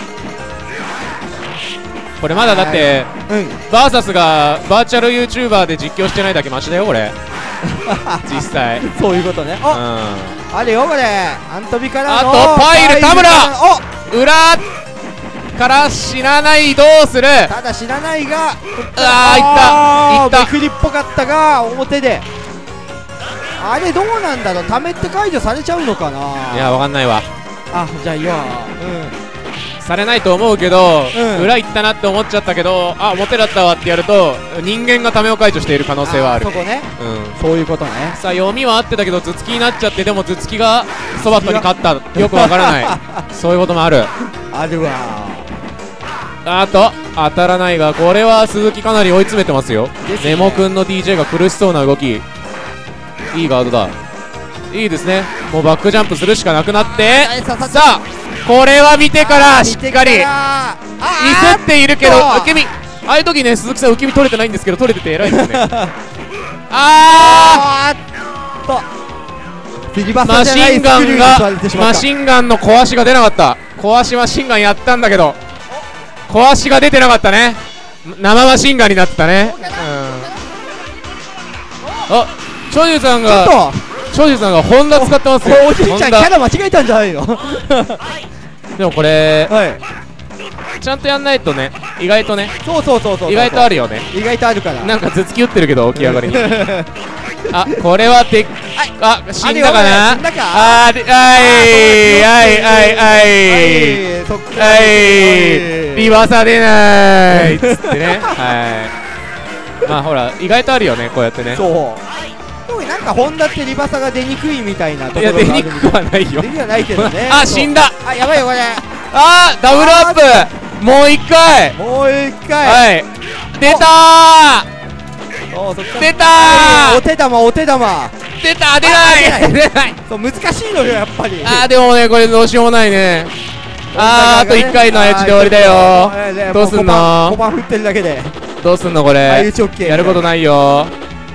これまだだって、うん、バーサスがバーチャル YouTuber で実況してないだけマシだよこれ実際そういうことね。お、うん、あれよこれアントビからのあとパイル田村、お裏から死なないどうする。 ただ死なないが、 ああいったいった。 めくりっぽかったが表で、あれどうなんだろう、ためって解除されちゃうのかな。 いやわかんないわ。 あ、じゃあいいわ。うんされないと思うけど、うん、裏行ったなって思っちゃったけど、あ表だったわってやると人間がためを解除している可能性はある。 そこね、うん、そういうことね。さあ読みは合ってたけど頭突きになっちゃって、でも頭突きがソバットに勝った、よくわからないそういうこともある。 あるわ。 あと当たらないが、これは鈴木かなり追い詰めてますよ。ネモくんの ディージェー が苦しそうな動き。いいガードだ、いいですね。もうバックジャンプするしかなくなって、さあこれは見てからしっかりミあスっているけど受け身、ああいう時ね鈴木さん受け身取れてないんですけど取れてて偉いですね。あーっとマシンガンがマシンガンの小足が出なかった。小足マシンガンやったんだけど小足が出てなかったね。生マシンガンになってたね。うん、あ庄司さんが庄司さんがホンダ使ってますよ。 おじいちゃんキャラ間違えたんじゃないの。 でもこれ、 はい、 ちゃんとやんないとね意外とねそうそうそうそう意外とあるよね。 意外とあるからなんか頭突き打ってるけど起き上がりにあこれはでっあ死んだかな。 死んだかあーではいはいはいはいはいリバーサー出ないっつってね。はいまあほら意外とあるよねこうやってね。 そう特になんかホンダってリバーサーが出にくいみたいなところがある。 いや出にくくはないよ。 出にくくはないけどねあ死んだ。 あやばいよこれ。 あーダブルアップもう一回もう一回はい出たー出たーお手玉お手玉出た出ない出ないそう難しいのよやっぱり。 あーでもねこれどうしようもないね。あーあといっかいのやつで終わりだよ。どうすんの小判振ってるだけでどうすんのこれやることないよ。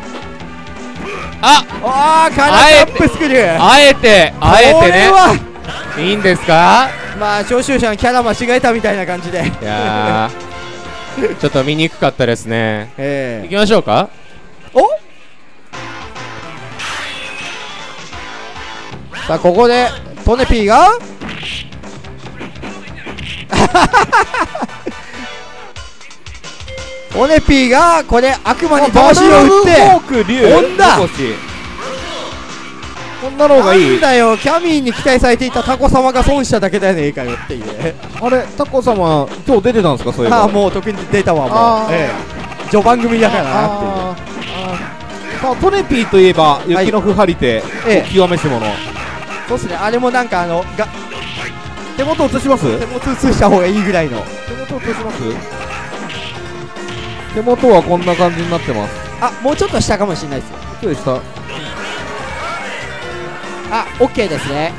ああーカラーアップスクリューあえてあえてねいいんですか。 まあ聴衆者のキャラ間違えたみたいな感じでいやーちょっと見にくかったですね。 ええ行きましょうか。 おさあここでトネピーがトネピーがこれ悪魔に魂を打ってホンダこんなのがいい。 なんだよキャミーに期待されていたタコ様が損しただけだよねええかよっていうあれタコ様今日出てたんですか。そういうのああもう特に出たわもう、ええ、序盤組だからなっていう。 さあトネピーといえば雪のふはりて極めし者。 そうっすねあれもなんかあのが手元映します。 手元映した方がいいぐらいの手元映します。手元はこんな感じになってます。 あもうちょっと下かもしれないですよ。 ちょっと下あ、オッケーですね。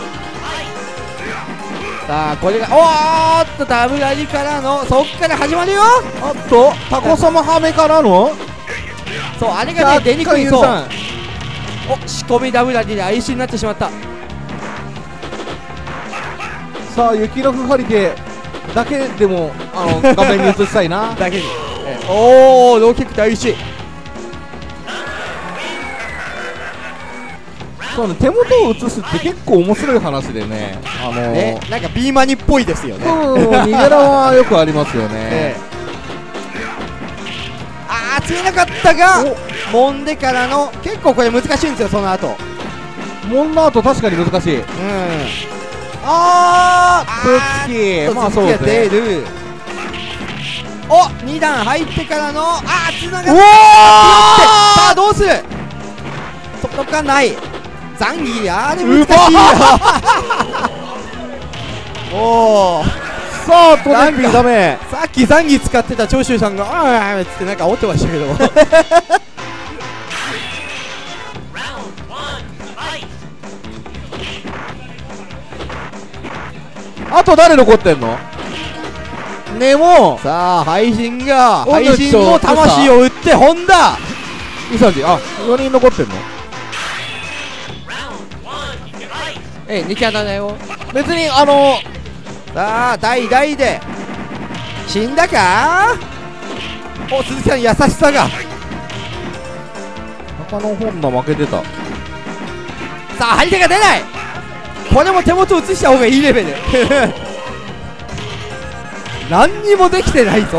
さあこれがおーっとダブラリからのそっから始まるよ。 あっとタコ様ハメからのそうあれがね出にくい。そうお仕込みダブラリで哀愁になってしまった。 さあ雪のふはりてだけでもあの画面に映したいなだけにおおローキック大事。 そうね手元を映すって結構面白い話でねあのー、 ねなんかビーマニっぽいですよね。 そう逃げラはよくありますよね、 ええ、ああ釣れなかったが揉んでからの結構これ難しいんですよその後揉んだ後確かに難しい。うんああーつきまあそうですね。出るおに段入ってからのああつながっておーさあどうする届かないザンギあれ難しいよおおさあトネピーダメ。 さっきザンギ使ってた長州さんがああっつってなんか煽ってましたけどあと誰残ってんの。ネモさあ配信がお配信の魂を打ってホンダイサジあよにん残ってんの。 ええにキャラだよ。 別にあのさあ代々で死んだかお鈴木さん優しさが中野本田負けてた。 さあ張り手が出ないこれも手元映した方がいいレベル何にもできてないぞ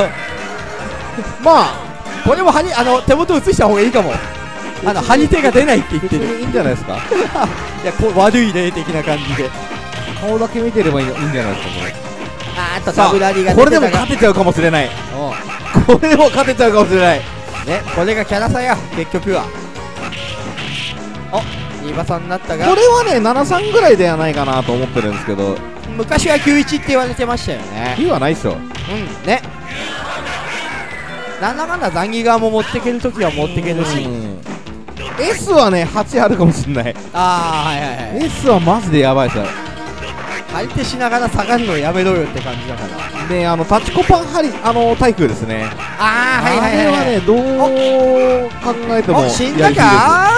まあこれも張りあの手元映した方がいいかも。あの張り手が出ないって言ってる。 いいんじゃないですかいやこ悪い例的な感じで顔だけ見てればいいんじゃないですかこれ。 あーっとダブラリがこれでも勝てちゃうかもしれない。これでも勝てちゃうかもしれないね。 これがキャラ差や結局は。おリバさんになったがこれはねななさんぐらいではないかなと思ってるんですけど昔はきゅういちって言われてましたよね。 きゅうはないっしょ。 うんねなんだかんだ残儀側も持ってけるときは持ってけるし S はねはちあるかもしれない。 ああはいはいはい S はマジでやばいっすよ。 相手しながら下がるのやめろよって感じだから。 で、あのタチコパンハリ、あの対空ですね。 ああ、はいはいはい、 あれはね、どう考えても死んだか。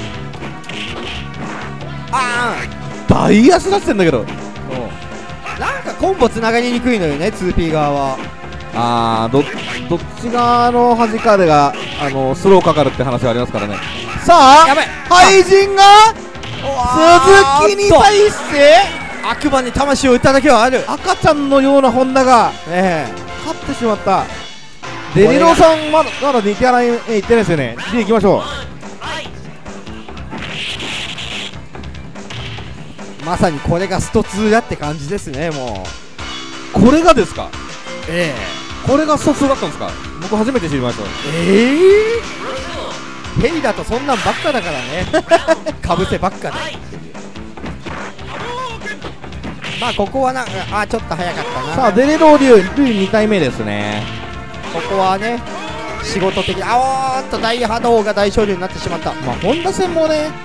ああ、大足出してんだけど。 なんかコンボつながりにくいのよね、 ツーピー 側は。 あー、どどっち側の端かでがあのスローかかるって話がありますからね。さあ、 やばい、 廃人が鈴木に対して悪魔に魂を打っただけはある。 赤ちゃんのようなホンダがえ勝ってしまった。デリロさんまだまだにキャラへ行ってないですよね。で行きましょえ、まさにこれがストツーだって感じですね。もうこれがですか。 うええこれがストツーだったんですか。僕初めて知りました。 ええー、ヘリだとそんなんばっかだからね。かぶせばっかで。まあここはなあ、ちょっと早かったな。 さあデレロ竜竜にかいめですね。 ここはね仕事的あおーっと大波動が大勝利になってしまった。 まあ本田戦もね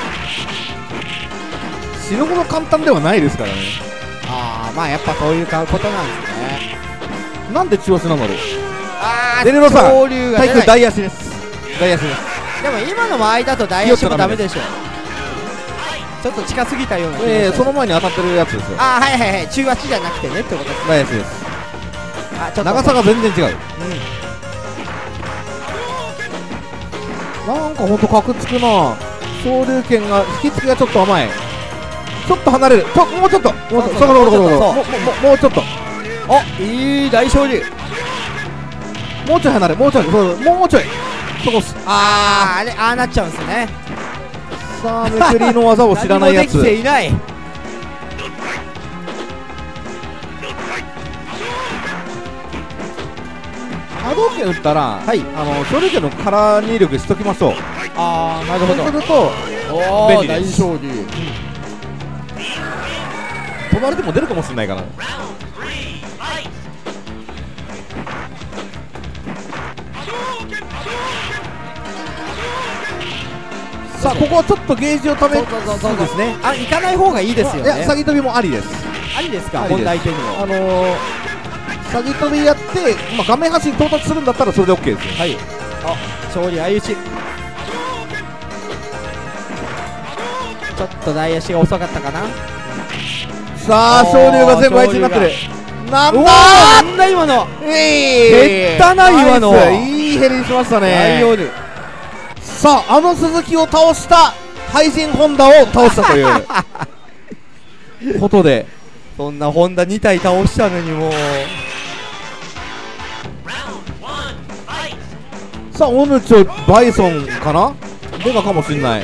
死ぬほど簡単ではないですからね。 ああ、まあやっぱそういうことなんですね。 なんで中足なんだろう。 ああ、 デレロさん潮流が出ない。 対空大足です。大足です。 でも今の間合いだと大足もダメでしょ。ちょっと近すぎたような気がした。 えー、その前に当たってるやつですよ。 ああ、はいはいはい、中足じゃなくてねってことです。 大足です。 あ、ちょっと長さが全然違う。 うん、 なんかほんとカクつくな。昇竜拳が引き付きがちょっと甘い。ちょっと離れる。ちょもうちょっともうちょっとそこそこそこそこもうもうちょっと。 お、いい大勝利。 もうちょい離れ、もうちょい、そうもうちょい。そこす。 ああ、あれああなっちゃうんですね。 さあめくりの技を知らないやつ。 何もできていない。 波動拳打ったら、はい、あの昇竜拳のカラー入力しときましょう。 ああ、なるほど。 そうするとおお、大便利です。 勝利。 飛ばれても出るかもしれないから。さあここはちょっとゲージをためそうですね。 あ、行かない方がいいですよね。 いや、詐欺飛びもありです。 ありですか、 本本題手にも。 あのー、詐欺飛びやって、まあ、画面端に到達するんだったらそれで OK ですよ。はい。 あ、勝利相打ち。ちょっと大足が遅かったかな。 さあ昇竜が全部相手になってる。なんだー、なんだ今の。 ええー、 減ったな今の。 いいヘリにしましたね。 大ヨール。 さああの鈴木を倒した廃人ホンダを倒したということで、 そんなホンダに体倒したのにもう。 さあオヌチョバイソンかな、出たかもしんない。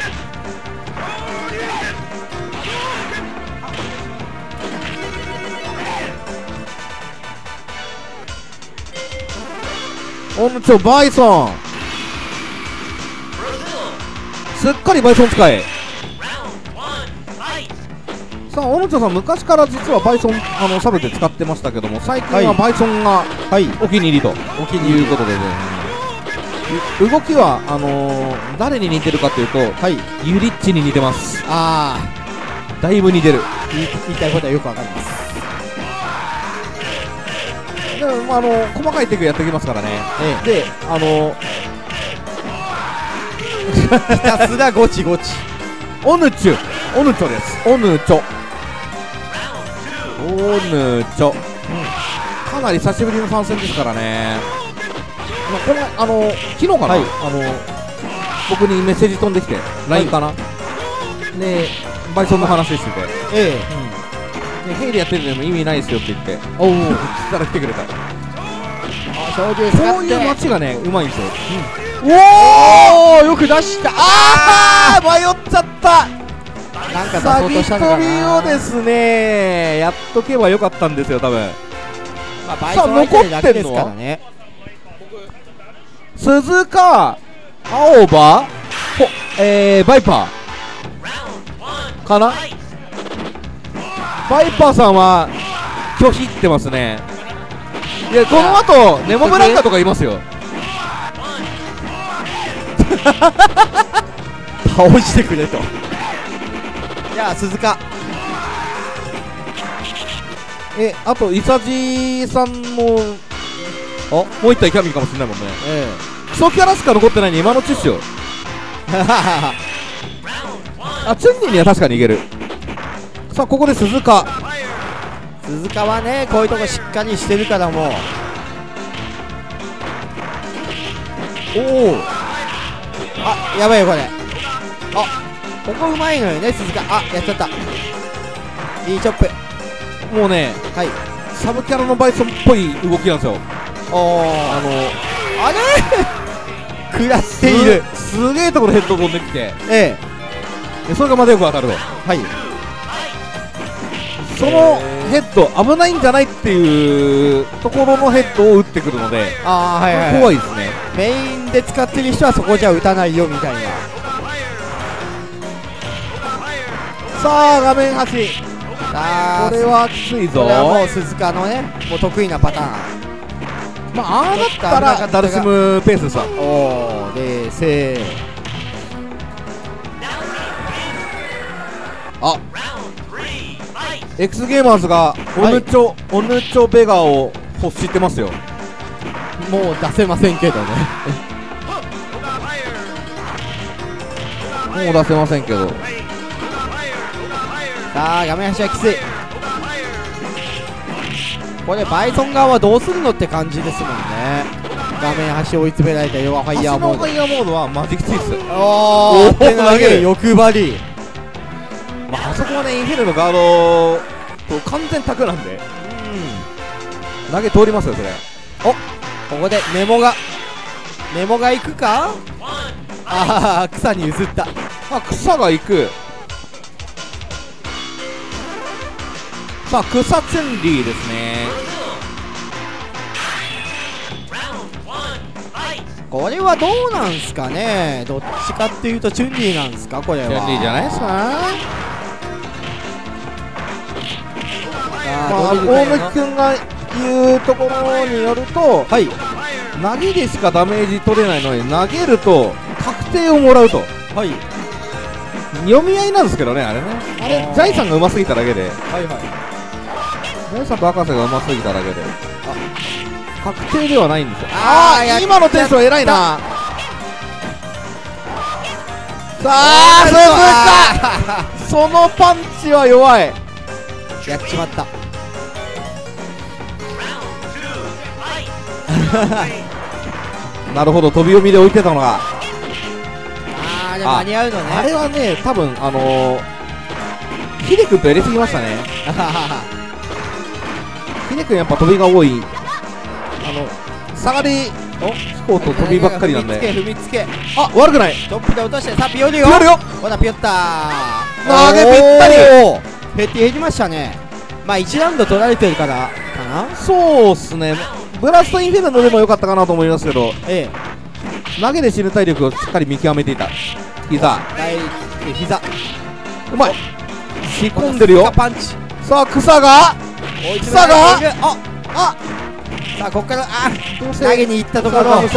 オヌチョバイソン、すっかりバイソン使え。さあオヌチョさん昔から実はバイソンあのサブで使ってましたけども、最近はバイソンが、はい、お気に入りとお気に入りということでね、動きはあのー、誰に似てるかというと、はい、ユリッチに似てます。ああ、だいぶ似てる。 言い、言いたいことはよくわかります。 でも、まあ、あのー、細かいテクやってきますからね、ええ、で、あのー、ひたすらゴチゴチ。 オヌチュオヌチョです。オヌチョオヌチョ、うん、かなり久しぶりの参戦ですからね。まあ、このあの昨日かな、はい、あの僕にメッセージ飛んできて ライン かな、はい、でバイソンの話してて、ええ、うん、でヘイでやってるのも意味ないですよって言って、おおそしたら来てくれた。あ、こういう街がねうまいんですよ、うん、おおよく出した。ああ迷っちゃった。 なんか詐欺飛びをですねやっとけばよかったんですよ多分。 まあ、バイソン相手だけですからね。 鈴鹿、青葉、ほ、えー、バイパーかな。バイパーさんは拒否ってますね。いや、この後ネモブランカとかいますよ。 倒してくれと。じゃあ鈴鹿え、あとイサジさんもあ、もう一体キャミかもしれないもんね。 え基礎キャラしか残ってないに今のうちっすよ。あ、チュンニーには確かにいける。さあここで鈴鹿。 鈴鹿はね、こういうとこしっかりしてるからもう。おお、あ、やばいよこれ。あ、ここうまいのよね鈴鹿。あ、やっちゃった。いいチョップ。 もうね、 はい、 サブキャラのバイソンっぽい動きなんですよ。 おお、 あのあれ食らっている。 すすげえところヘッド飛んできて、 えでそれがまだよく当たると。 え、はい、 そのヘッド危ないんじゃないっていうところのヘッドを打ってくるので、 ああ、はいはい、はい、 怖いですね。 メインで使ってる人はそこじゃ打たないよみたいな。 さあ画面端、 さあこれはきついぞ。 これはもう鈴鹿のね、もう得意なパターン。 まあああなったらダルシムペースでさ。 おお、冷静。 あ、X ゲーマーズがオヌチョ、オヌチョベガを欲してますよ。 もう出せませんけどね。 もう出せませんけど。 さあ画面端はきつい。これバイソン側はどうするのって感じですもんね。画面端追い詰められた弱ファイヤーモード。 ファイヤーモードはマジきついっす。 おお、手投げ欲張り。 まああそこはねインフェルのガードと完全タクなんで、 うん、 投げ通りますよそれ。 お、ここでメモがメモが行くか。ああ、草に譲った。 あ、草が行く。さあ草チュンリーですね。 これはどうなんすかね。どっちかっていうとチュンリーなんですかこれは。 チュンリーじゃないですか。まあ、大貫君が言うところによると、はい、投げでしかダメージ取れないのに投げると確定をもらうと。はい、読み合いなんですけどね、あれね。あれジャイさんがうますぎただけで、はいはい、ジャイさんと博士がうますぎただけで、あ、確定ではないんですよ。ああ、今のテンション偉いな。さあ鈴鹿、そのパンチは弱い。 やっちまった。 なるほど、飛び読みで置いてたのが。 ああ、でも間に合うのね。 あれはね、多分あのー、ヒデ君とやりすぎましたね。ヒデ君やっぱ飛びが多い。あの下がりお飛行と飛びばっかりなんで。 踏みつけ踏みつけ。 あ、悪くない。 トップで落として、さあピヨリよ。 ピヨリよ。 ほらピヨったー。投げぴったり。 減って減りましたね。まあいちラウンド取られてるからかな。 そうっすね。ブラストインフェルノでも良かったかなと思いますけど、 ええ、 投げで死ぬ体力をしっかり見極めていた。膝、 膝うまい。仕込んでるよ。 パンチ。 さあ草が草がああ、 さあここから、あ、投げに行ったところ。 あ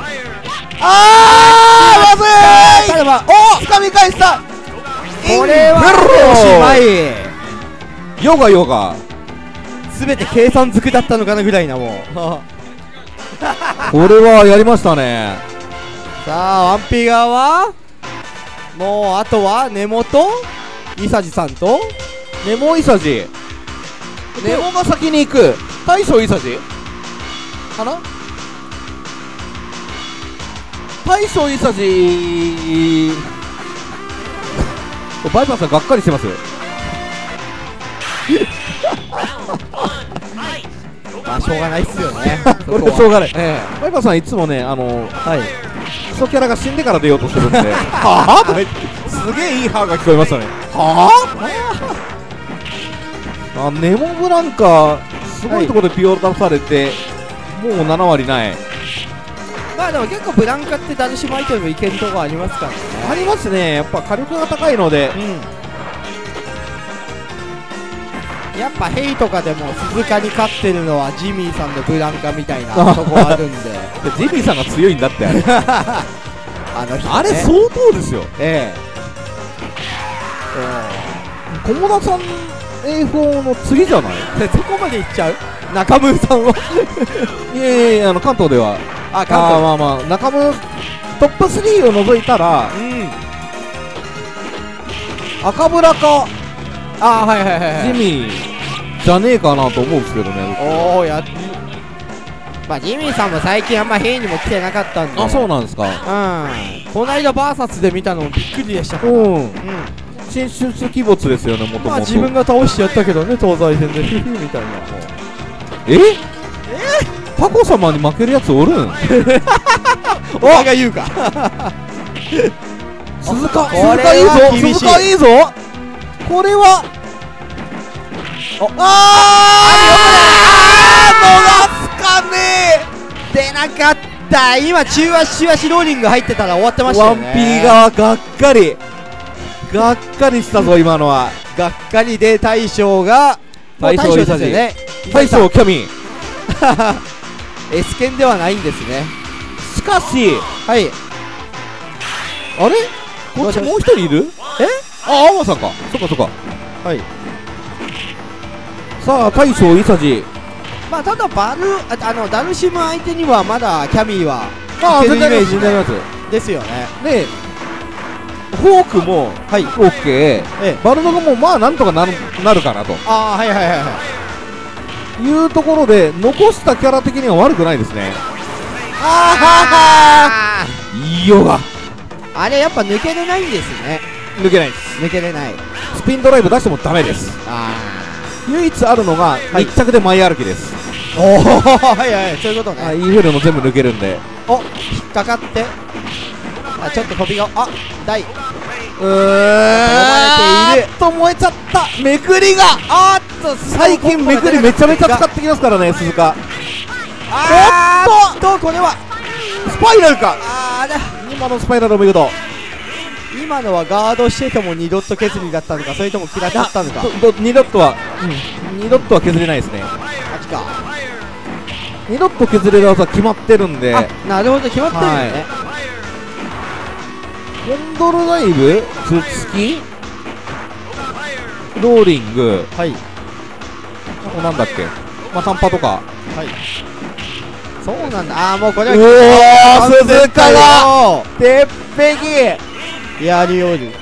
あ、まずい。お、掴み返した。 これはおしまい。 ヨガヨガ全て計算づくだったのかなぐらいな、もう。 これはやりましたね。 さあワンピ側はもうあとは根本伊佐治さんとネモイサジ、ネモが先に行く。大将イサジかな。大将イサジバイパーさんがっかりしてますよ。 まあしょうがないっすよね。 これはしょうがない、 ええ、バイパーさんいつもね、あのはい、 クソキャラが死んでから出ようとするんではぁすげえいい歯が聞こえましたね。はぁあ、ネモブランカすごいところでピオル出されて、はい、もうなな割ない。 まあでも結構ブランカってダルシムアイテムいけるとこありますからね。 ありますね。やっぱ火力が高いので、 うん、やっぱヘイとかでも鈴鹿に勝ってるのはジミーさんのブランカみたいなとこあるんでジミーさんが強いんだってあれあの人、ね、 あれ相当ですよ。 ええ、 菰田さん、 エーフォー の次じゃない？ そこまでいっちゃう？中村さんは。 いやいやいや、あの関東ではあ、関東。 あーまあまあ中村トップスリーを除いたらうん。 赤村かあー、はいはいはいはい。 ジミーじゃねえかなと思うんですけどね。 おお、やっまあジミーさんも最近あんま兵にも来てなかったんで。 あ、そうなんですか。 うん。この間バーサスで見たのもびっくりでしたから。 うん。 うん。 進出鬼没ですよね、もともと。 まあ自分が倒してやったけどね、東西戦でフフみたいな。 ええタコ様に負けるやつおるん？ お前が言うか。 鈴鹿、 これは鈴鹿いいぞ、 厳しい鈴鹿いいぞ。これはああー、逃すかね出なかった。今中足足ローリング入ってたら終わってましたワンよね。 ピー側がっかりがっかりしたぞ今のは。 がっかりで大将が大将ですよね。 大将キャミン S 剣ではないんですね。 しかしはい。 あれこっちもう一人いる？ え？ あ、アマさんか。そっかそっか。 はい。 さあ大将イサジ、 まあただバルああのダルシム相手にはまだキャミーはまあいけるイメージ全然ありますですよね。 でフォークもはい。 オッケー、 ええ。 バルドがもうまあなんとかなるなるかなとああ、はいはいはいはいいうところで残したキャラ的には悪くないですね。 あいいよがああれやっぱ抜けれないんですね。 抜けないです。 抜けれない。 スピンドライブ出してもダメです。 あ唯一あるのがはい密着で前歩きです。 あ。おお、はいはい、そういうことあ、 ね。 インフルの全部抜けるんで。 お、引っかかってあ、ちょっと飛びがあ、大うーんていると燃えちゃった。めくりがあーっと最近めくりめちゃめちゃ使ってきますからね、鈴鹿。 あーっとこれはスパイラルか。 あーだ今のスパイラルお見事。 今のはガードしててもにドット削りだったのか、それとも嫌かったのか。 どどにドットは、うん、にドットは削れないですね。 マジか。 にドット削れる技決まってるんで、 あ、なるほど、決まってるよね。 コンドルダイブ、頭突き、ローリング、 はい。 あとなんだっけ、まあ短波とか。 はい。そうなんだ。あー、もうこれはおー、鈴鹿が鉄壁やりおる。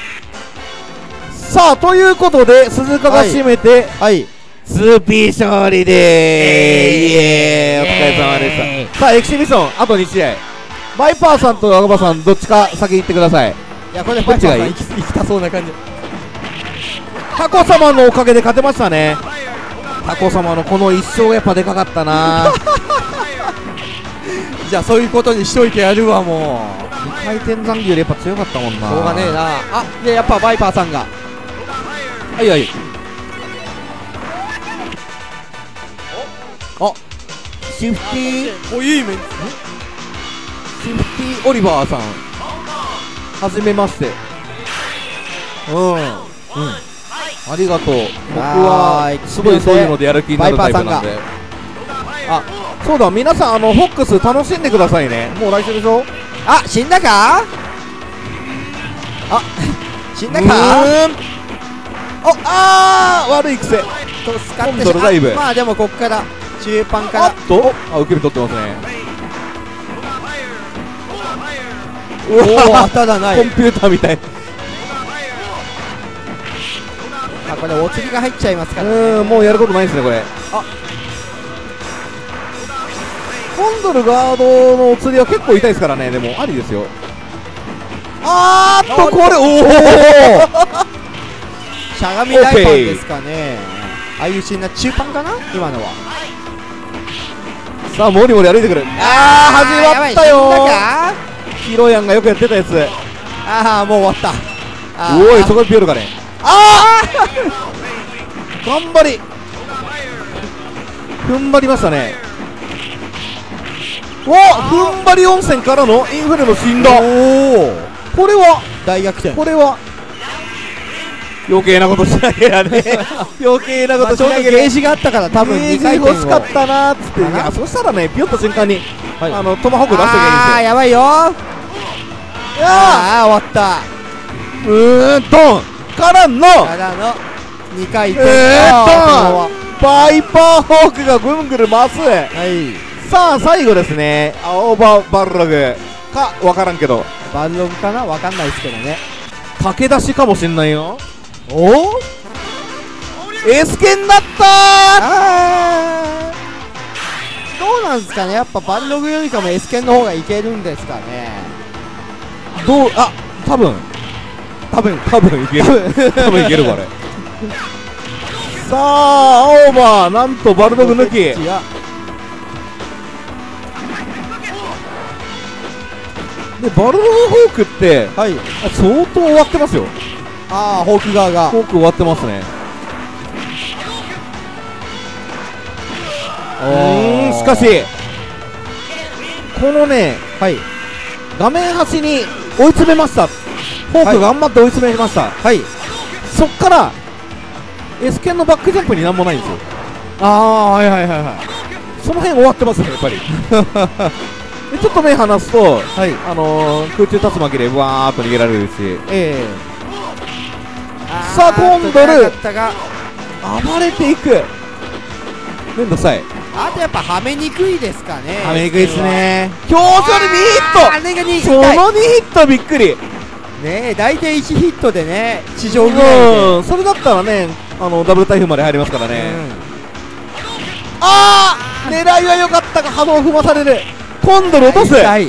さあ、ということで鈴鹿が締めて、 はい。 ツーピー勝利でー、イエーイ、お疲れ様でした。さあエキシビションあとに試合、バイパーさんとアガバさんどっちか先行ってください。 いや、これどっちがいい？ 行き行きたそうな感じ。 タコ様のおかげで勝てましたね。タコ様のこの一勝がやっぱでかかったなじゃあそういうことにしといてやるわ。もうにかい転残機よりやっぱ強かったもんな。 しょうがねえな。あ、でやっぱバイパーさんがはいはい。あ、シフティーこういうイメージ。 シフティーオリバーさん、はじめまして。うんうん、ありがとう。僕はーいすごいそういうのでやる気になるタイプなんで。あ、そうだ、皆さんあのフォックス楽しんでくださいね。もう来週でしょ。 あ、死んだか。あ、死んだか。 うーん、ああー、悪い癖。 と使ってコンドルダイブあまあでもこっから中盤からあっと、あ、受け身取ってますね。うおお、 わ、 ただない。 コンピューターみたい。 あ、これお釣りが入っちゃいますからね。 うーん、もうやることないですねこれ。あ、コンドルガードのお釣りは結構痛いですからね。でもありですよ。あーっと、これ、おおしゃがみ大パンですかね。ああいうシーンな中パンかな今のは。 さあモリモリ歩いてくる。あー、始まったよー。 ー。ヒロヤンがよくやってたやつ。 ああ、もう終わった。あおい、そこでピヨルかね。あー頑張り踏ん張りましたね。お、踏ん張り温泉からのインフレの死んだ。おお、これは大逆転。 これは余計なことしなきゃね余計なことしちょうどなきゃね。 ゲージがあったから多分ゲーにかい転をジ欲しかったなーっつって、いかなや、そしたらね、ピヨッと瞬間に、 はいあのトマホーク出してああ、 おやばいよー。 けばいいんですよ。 ああ、終わった。 うーん、ドンからのからのにかいえーっとバイパーホークがぐんぐる回す。 はい、 さあ最後ですね、青葉バルログか分からんけど、 バルログかな、分かんないですけどね。 駆け出しかもしんないよ。 おお、 エスケンだったー。 あー、どうなんですかね、やっぱバルログよりかもエスケンの方がいけるんですかね。 どう、あ、多分多分多分いける多分いけるこれさあ青葉なんとバルログ抜きでバルログホークって、はい、相当終わってますよ。 ああ、ホーク側がホーク終わってますね。うーん、しかしこのね、はい、画面端に追い詰めました。フォーク頑張って追い詰めました。はい、そっからエスケンのバックジャンプになんもないんですよ。 ああ、はいはいはいはい、 その辺終わってますねやっぱりでちょっと目離すと、はい、あのー、空中竜巻でわーっと逃げられるし、ええー、さあ今度ル暴れていく。めんどくさい。 あとやっぱはめにくいですかね。 はめにくいですね。表情でにヒット、 あれがにそのにヒットびっくりねえ、大体いちヒットでね、地上ぐらいで、うん、 それだったらね、あのダブル台風まで入りますからね、うん、ああ狙いは良かったが波動を踏まされる。今度落とす。うわ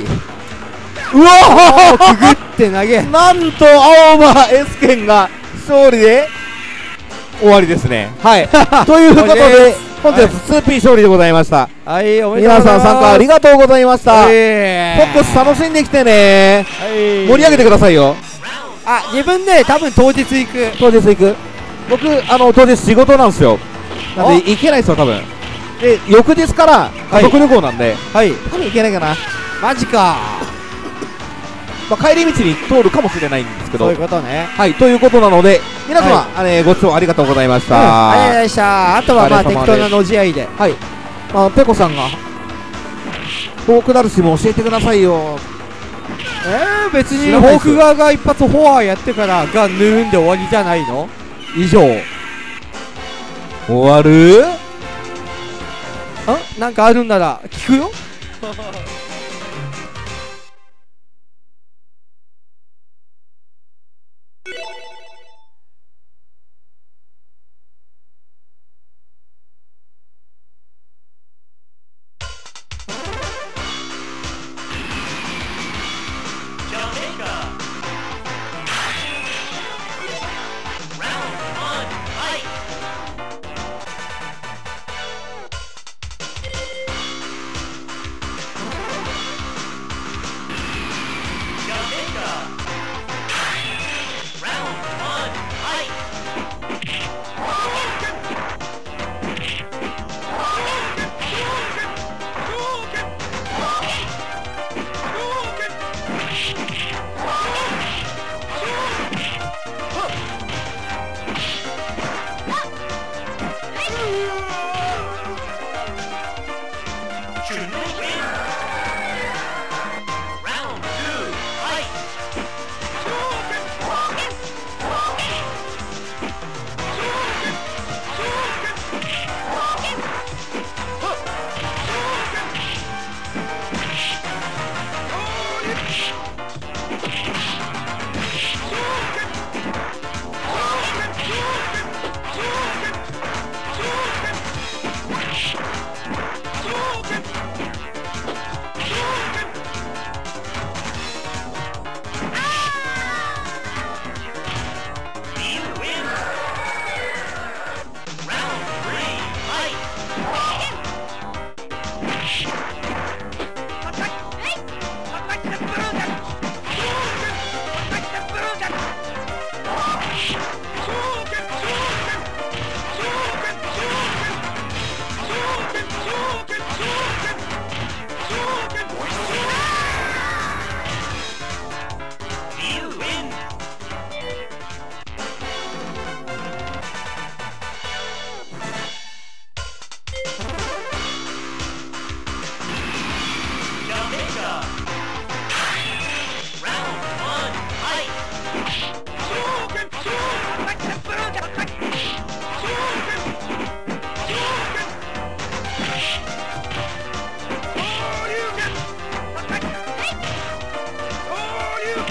ーくぐって投げなんと青葉エスケンが勝利で終わりですね。はいということで本日 ツーピー 勝利でございました。はい、おめでとうございます。皆さん参加ありがとうございました。フォックス楽しんできてね。盛り上げてくださいよ。 あ、自分で多分当日行く。 当日行く。僕あの当日仕事なんですよ。なんで行けないですよ多分。で翌日から家族旅行なんで、はい、多分行けないかな。 マジか。 まあ帰り道に通るかもしれないんですけど。 そういうことね。 はい、ということなので皆様、はい、あれご視聴ありがとうございました。うん、 ありがとうございました。あとはまあ適当なの試合で。 はい。まあペコさんがフォークダルシも教えてくださいよ。 えー、別にフォーク側が一発フォアやってからがヌーンで終わりじゃないの？以上。 終わる？ あ、なんかあるんなら聞くよ。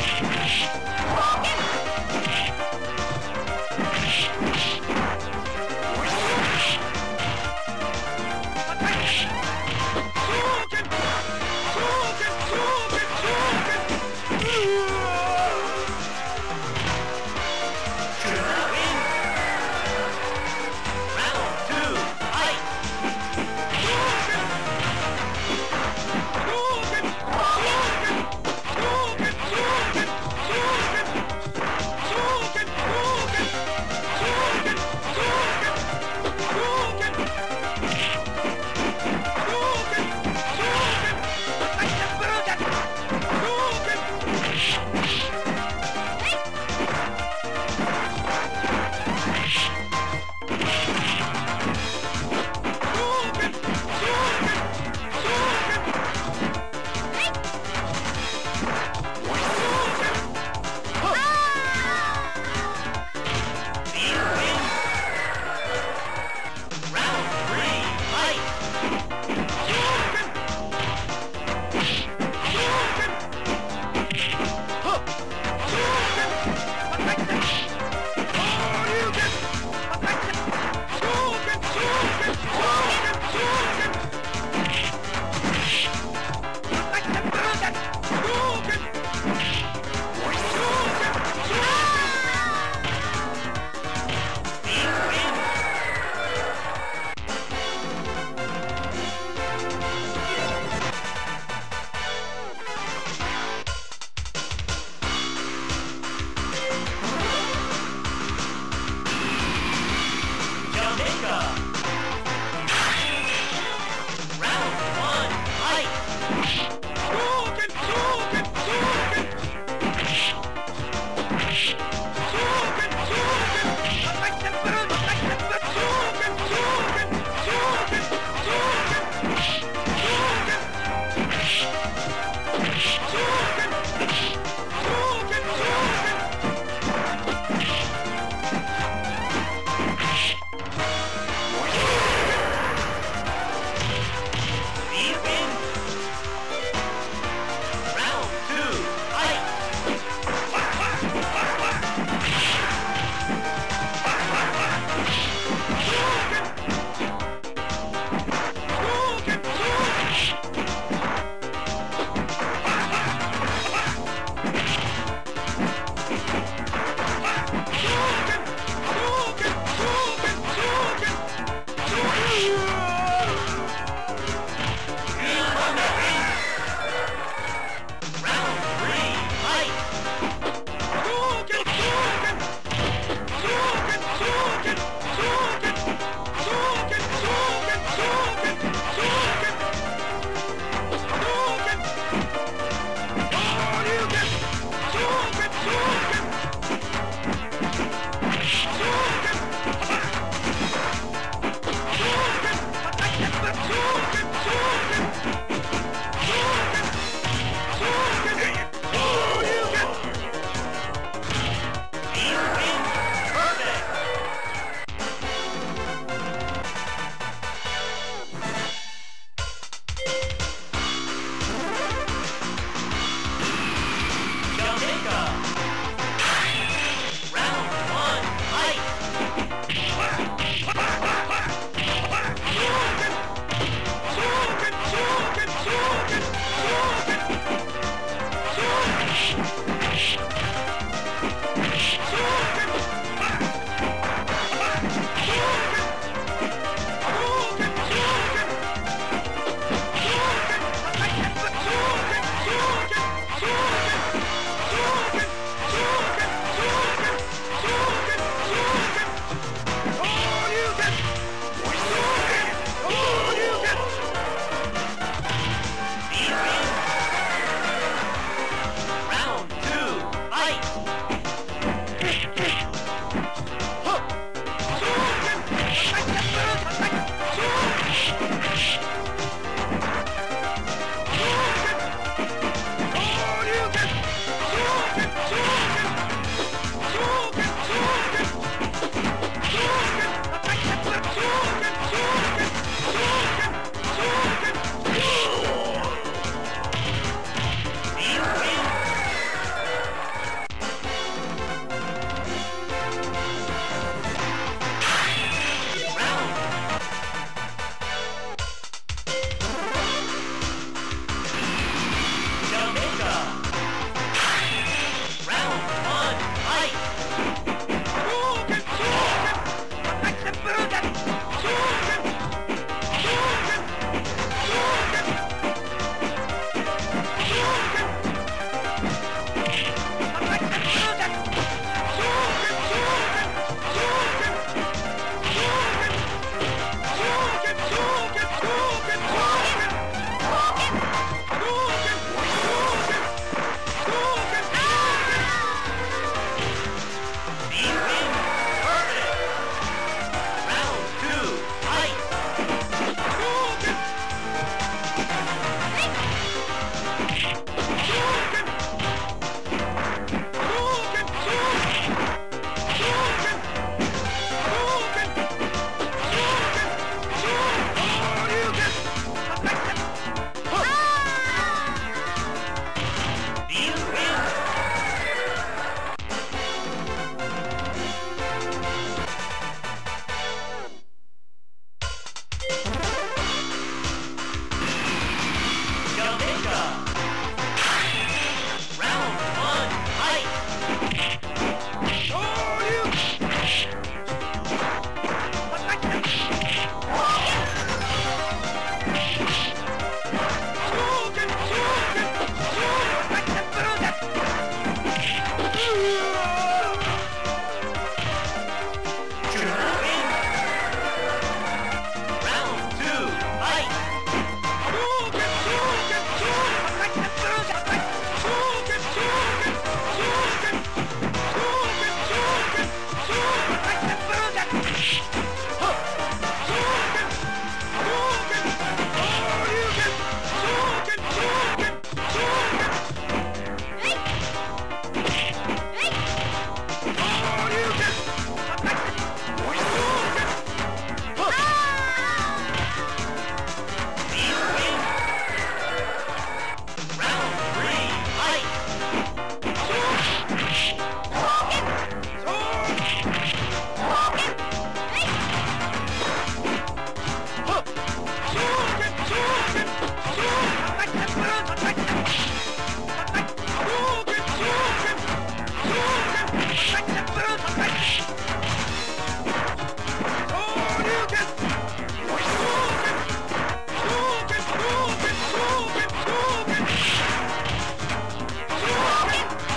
う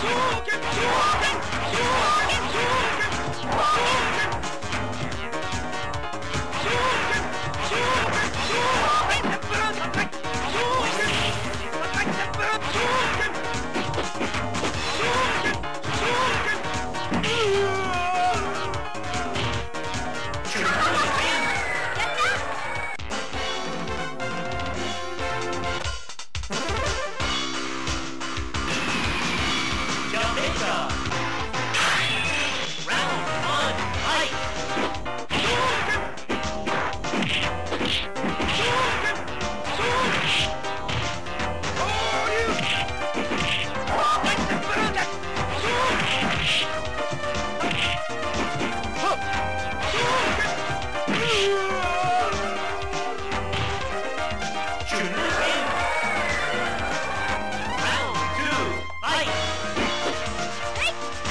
Round two, fight!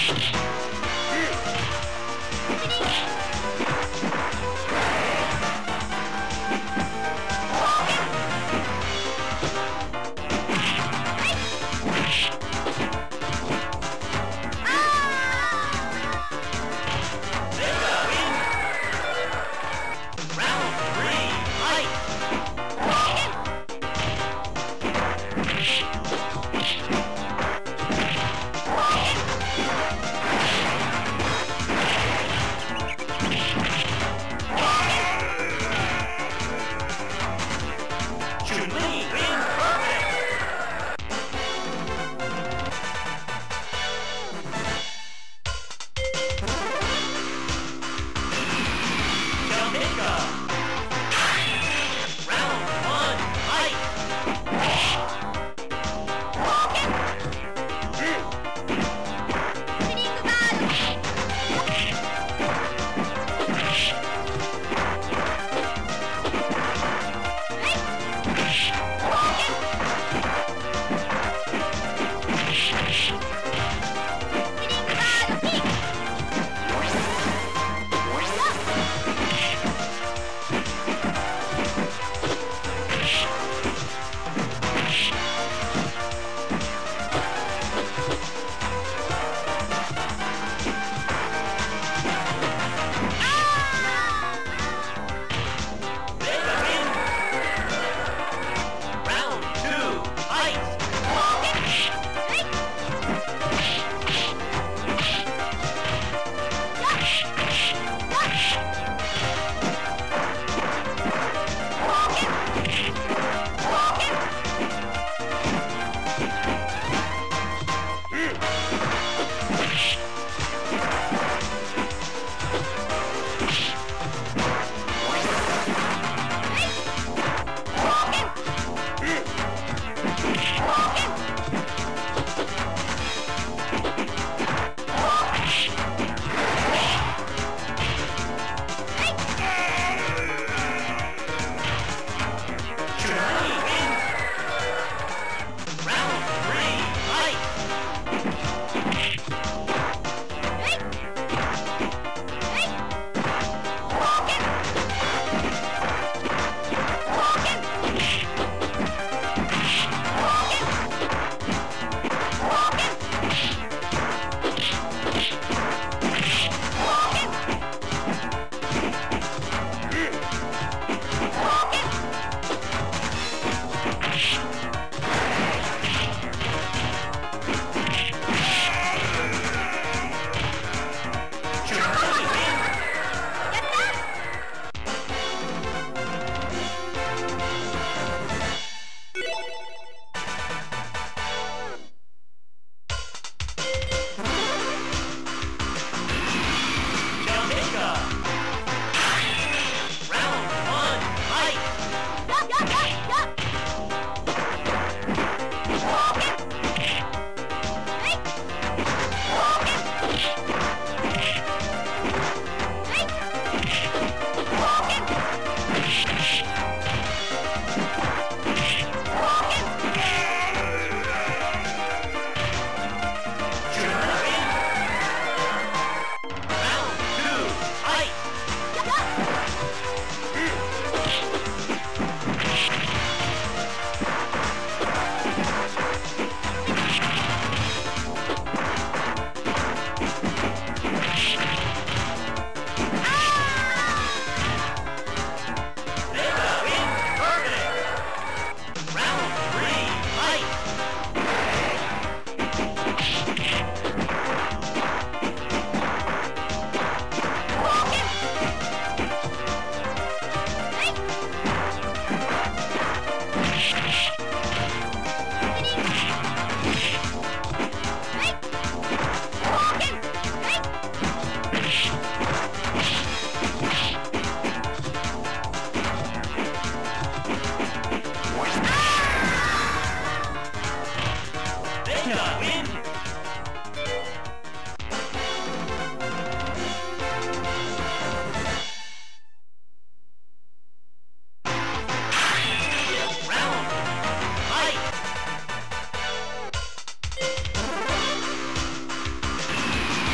さ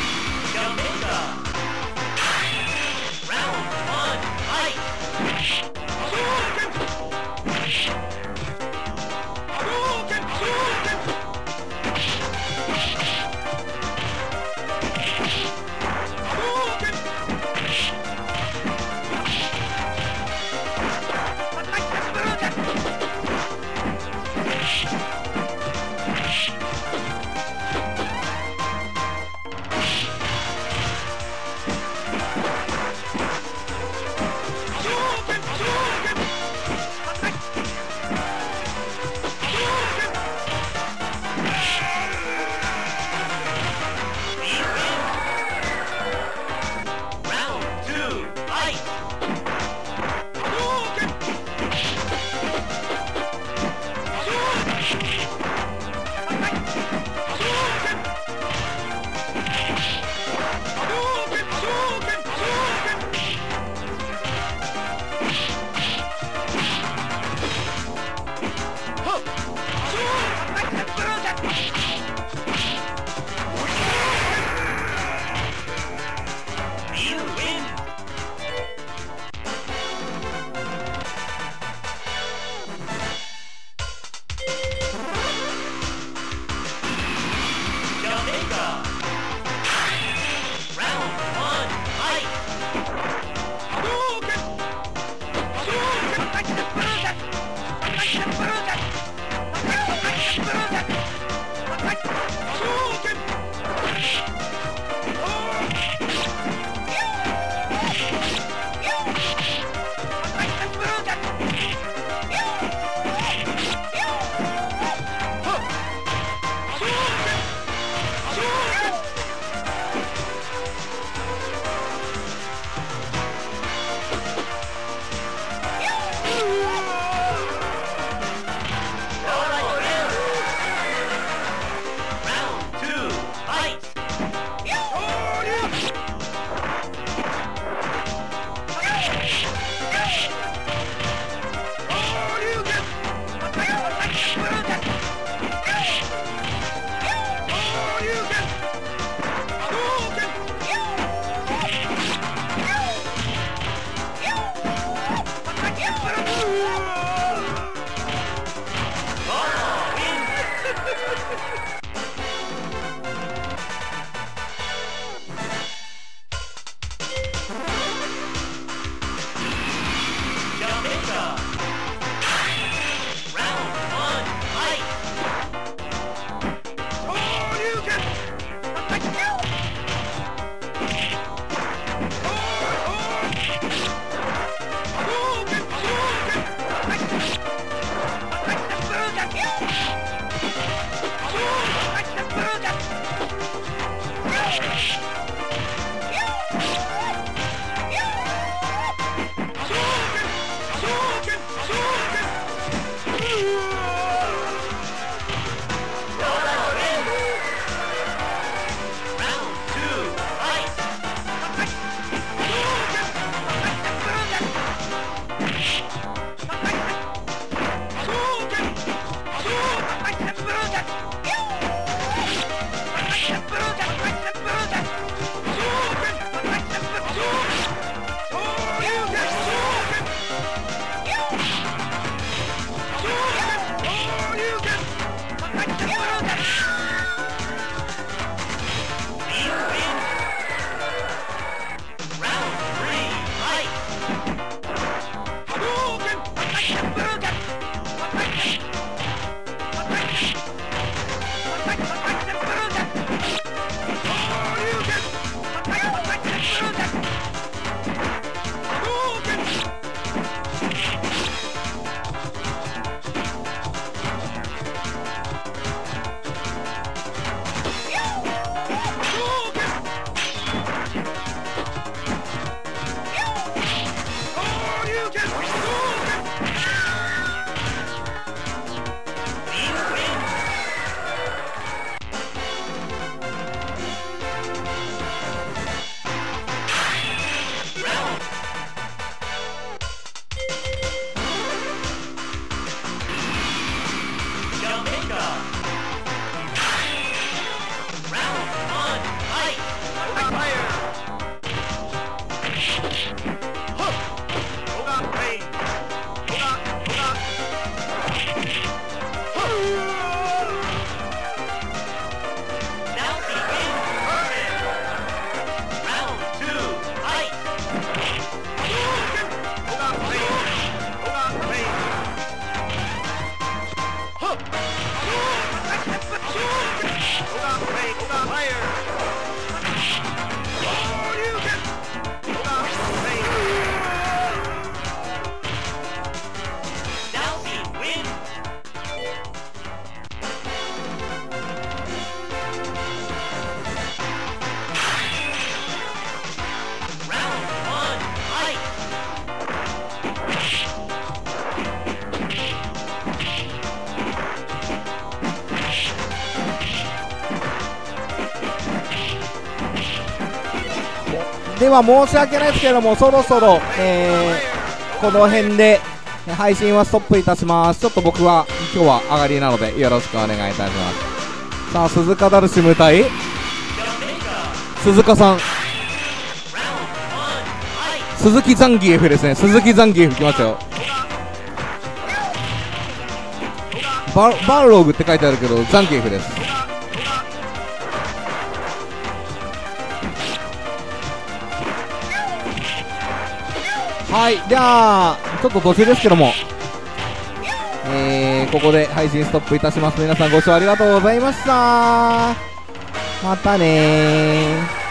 では申し訳ないですけれども、そろそろ、えー、この辺で配信はストップいたします。ちょっと僕は今日は上がりなのでよろしくお願いいたします。さあ、鈴鹿ダルシム対鈴鹿さん、鈴木ザンギエフですね。鈴木ザンギエフ来ましたよ。ババンログって書いてあるけどザンギエフです。はい、じゃあちょっと途中ですけども、えー、ここで配信ストップいたします。皆さんご視聴ありがとうございました。またねー。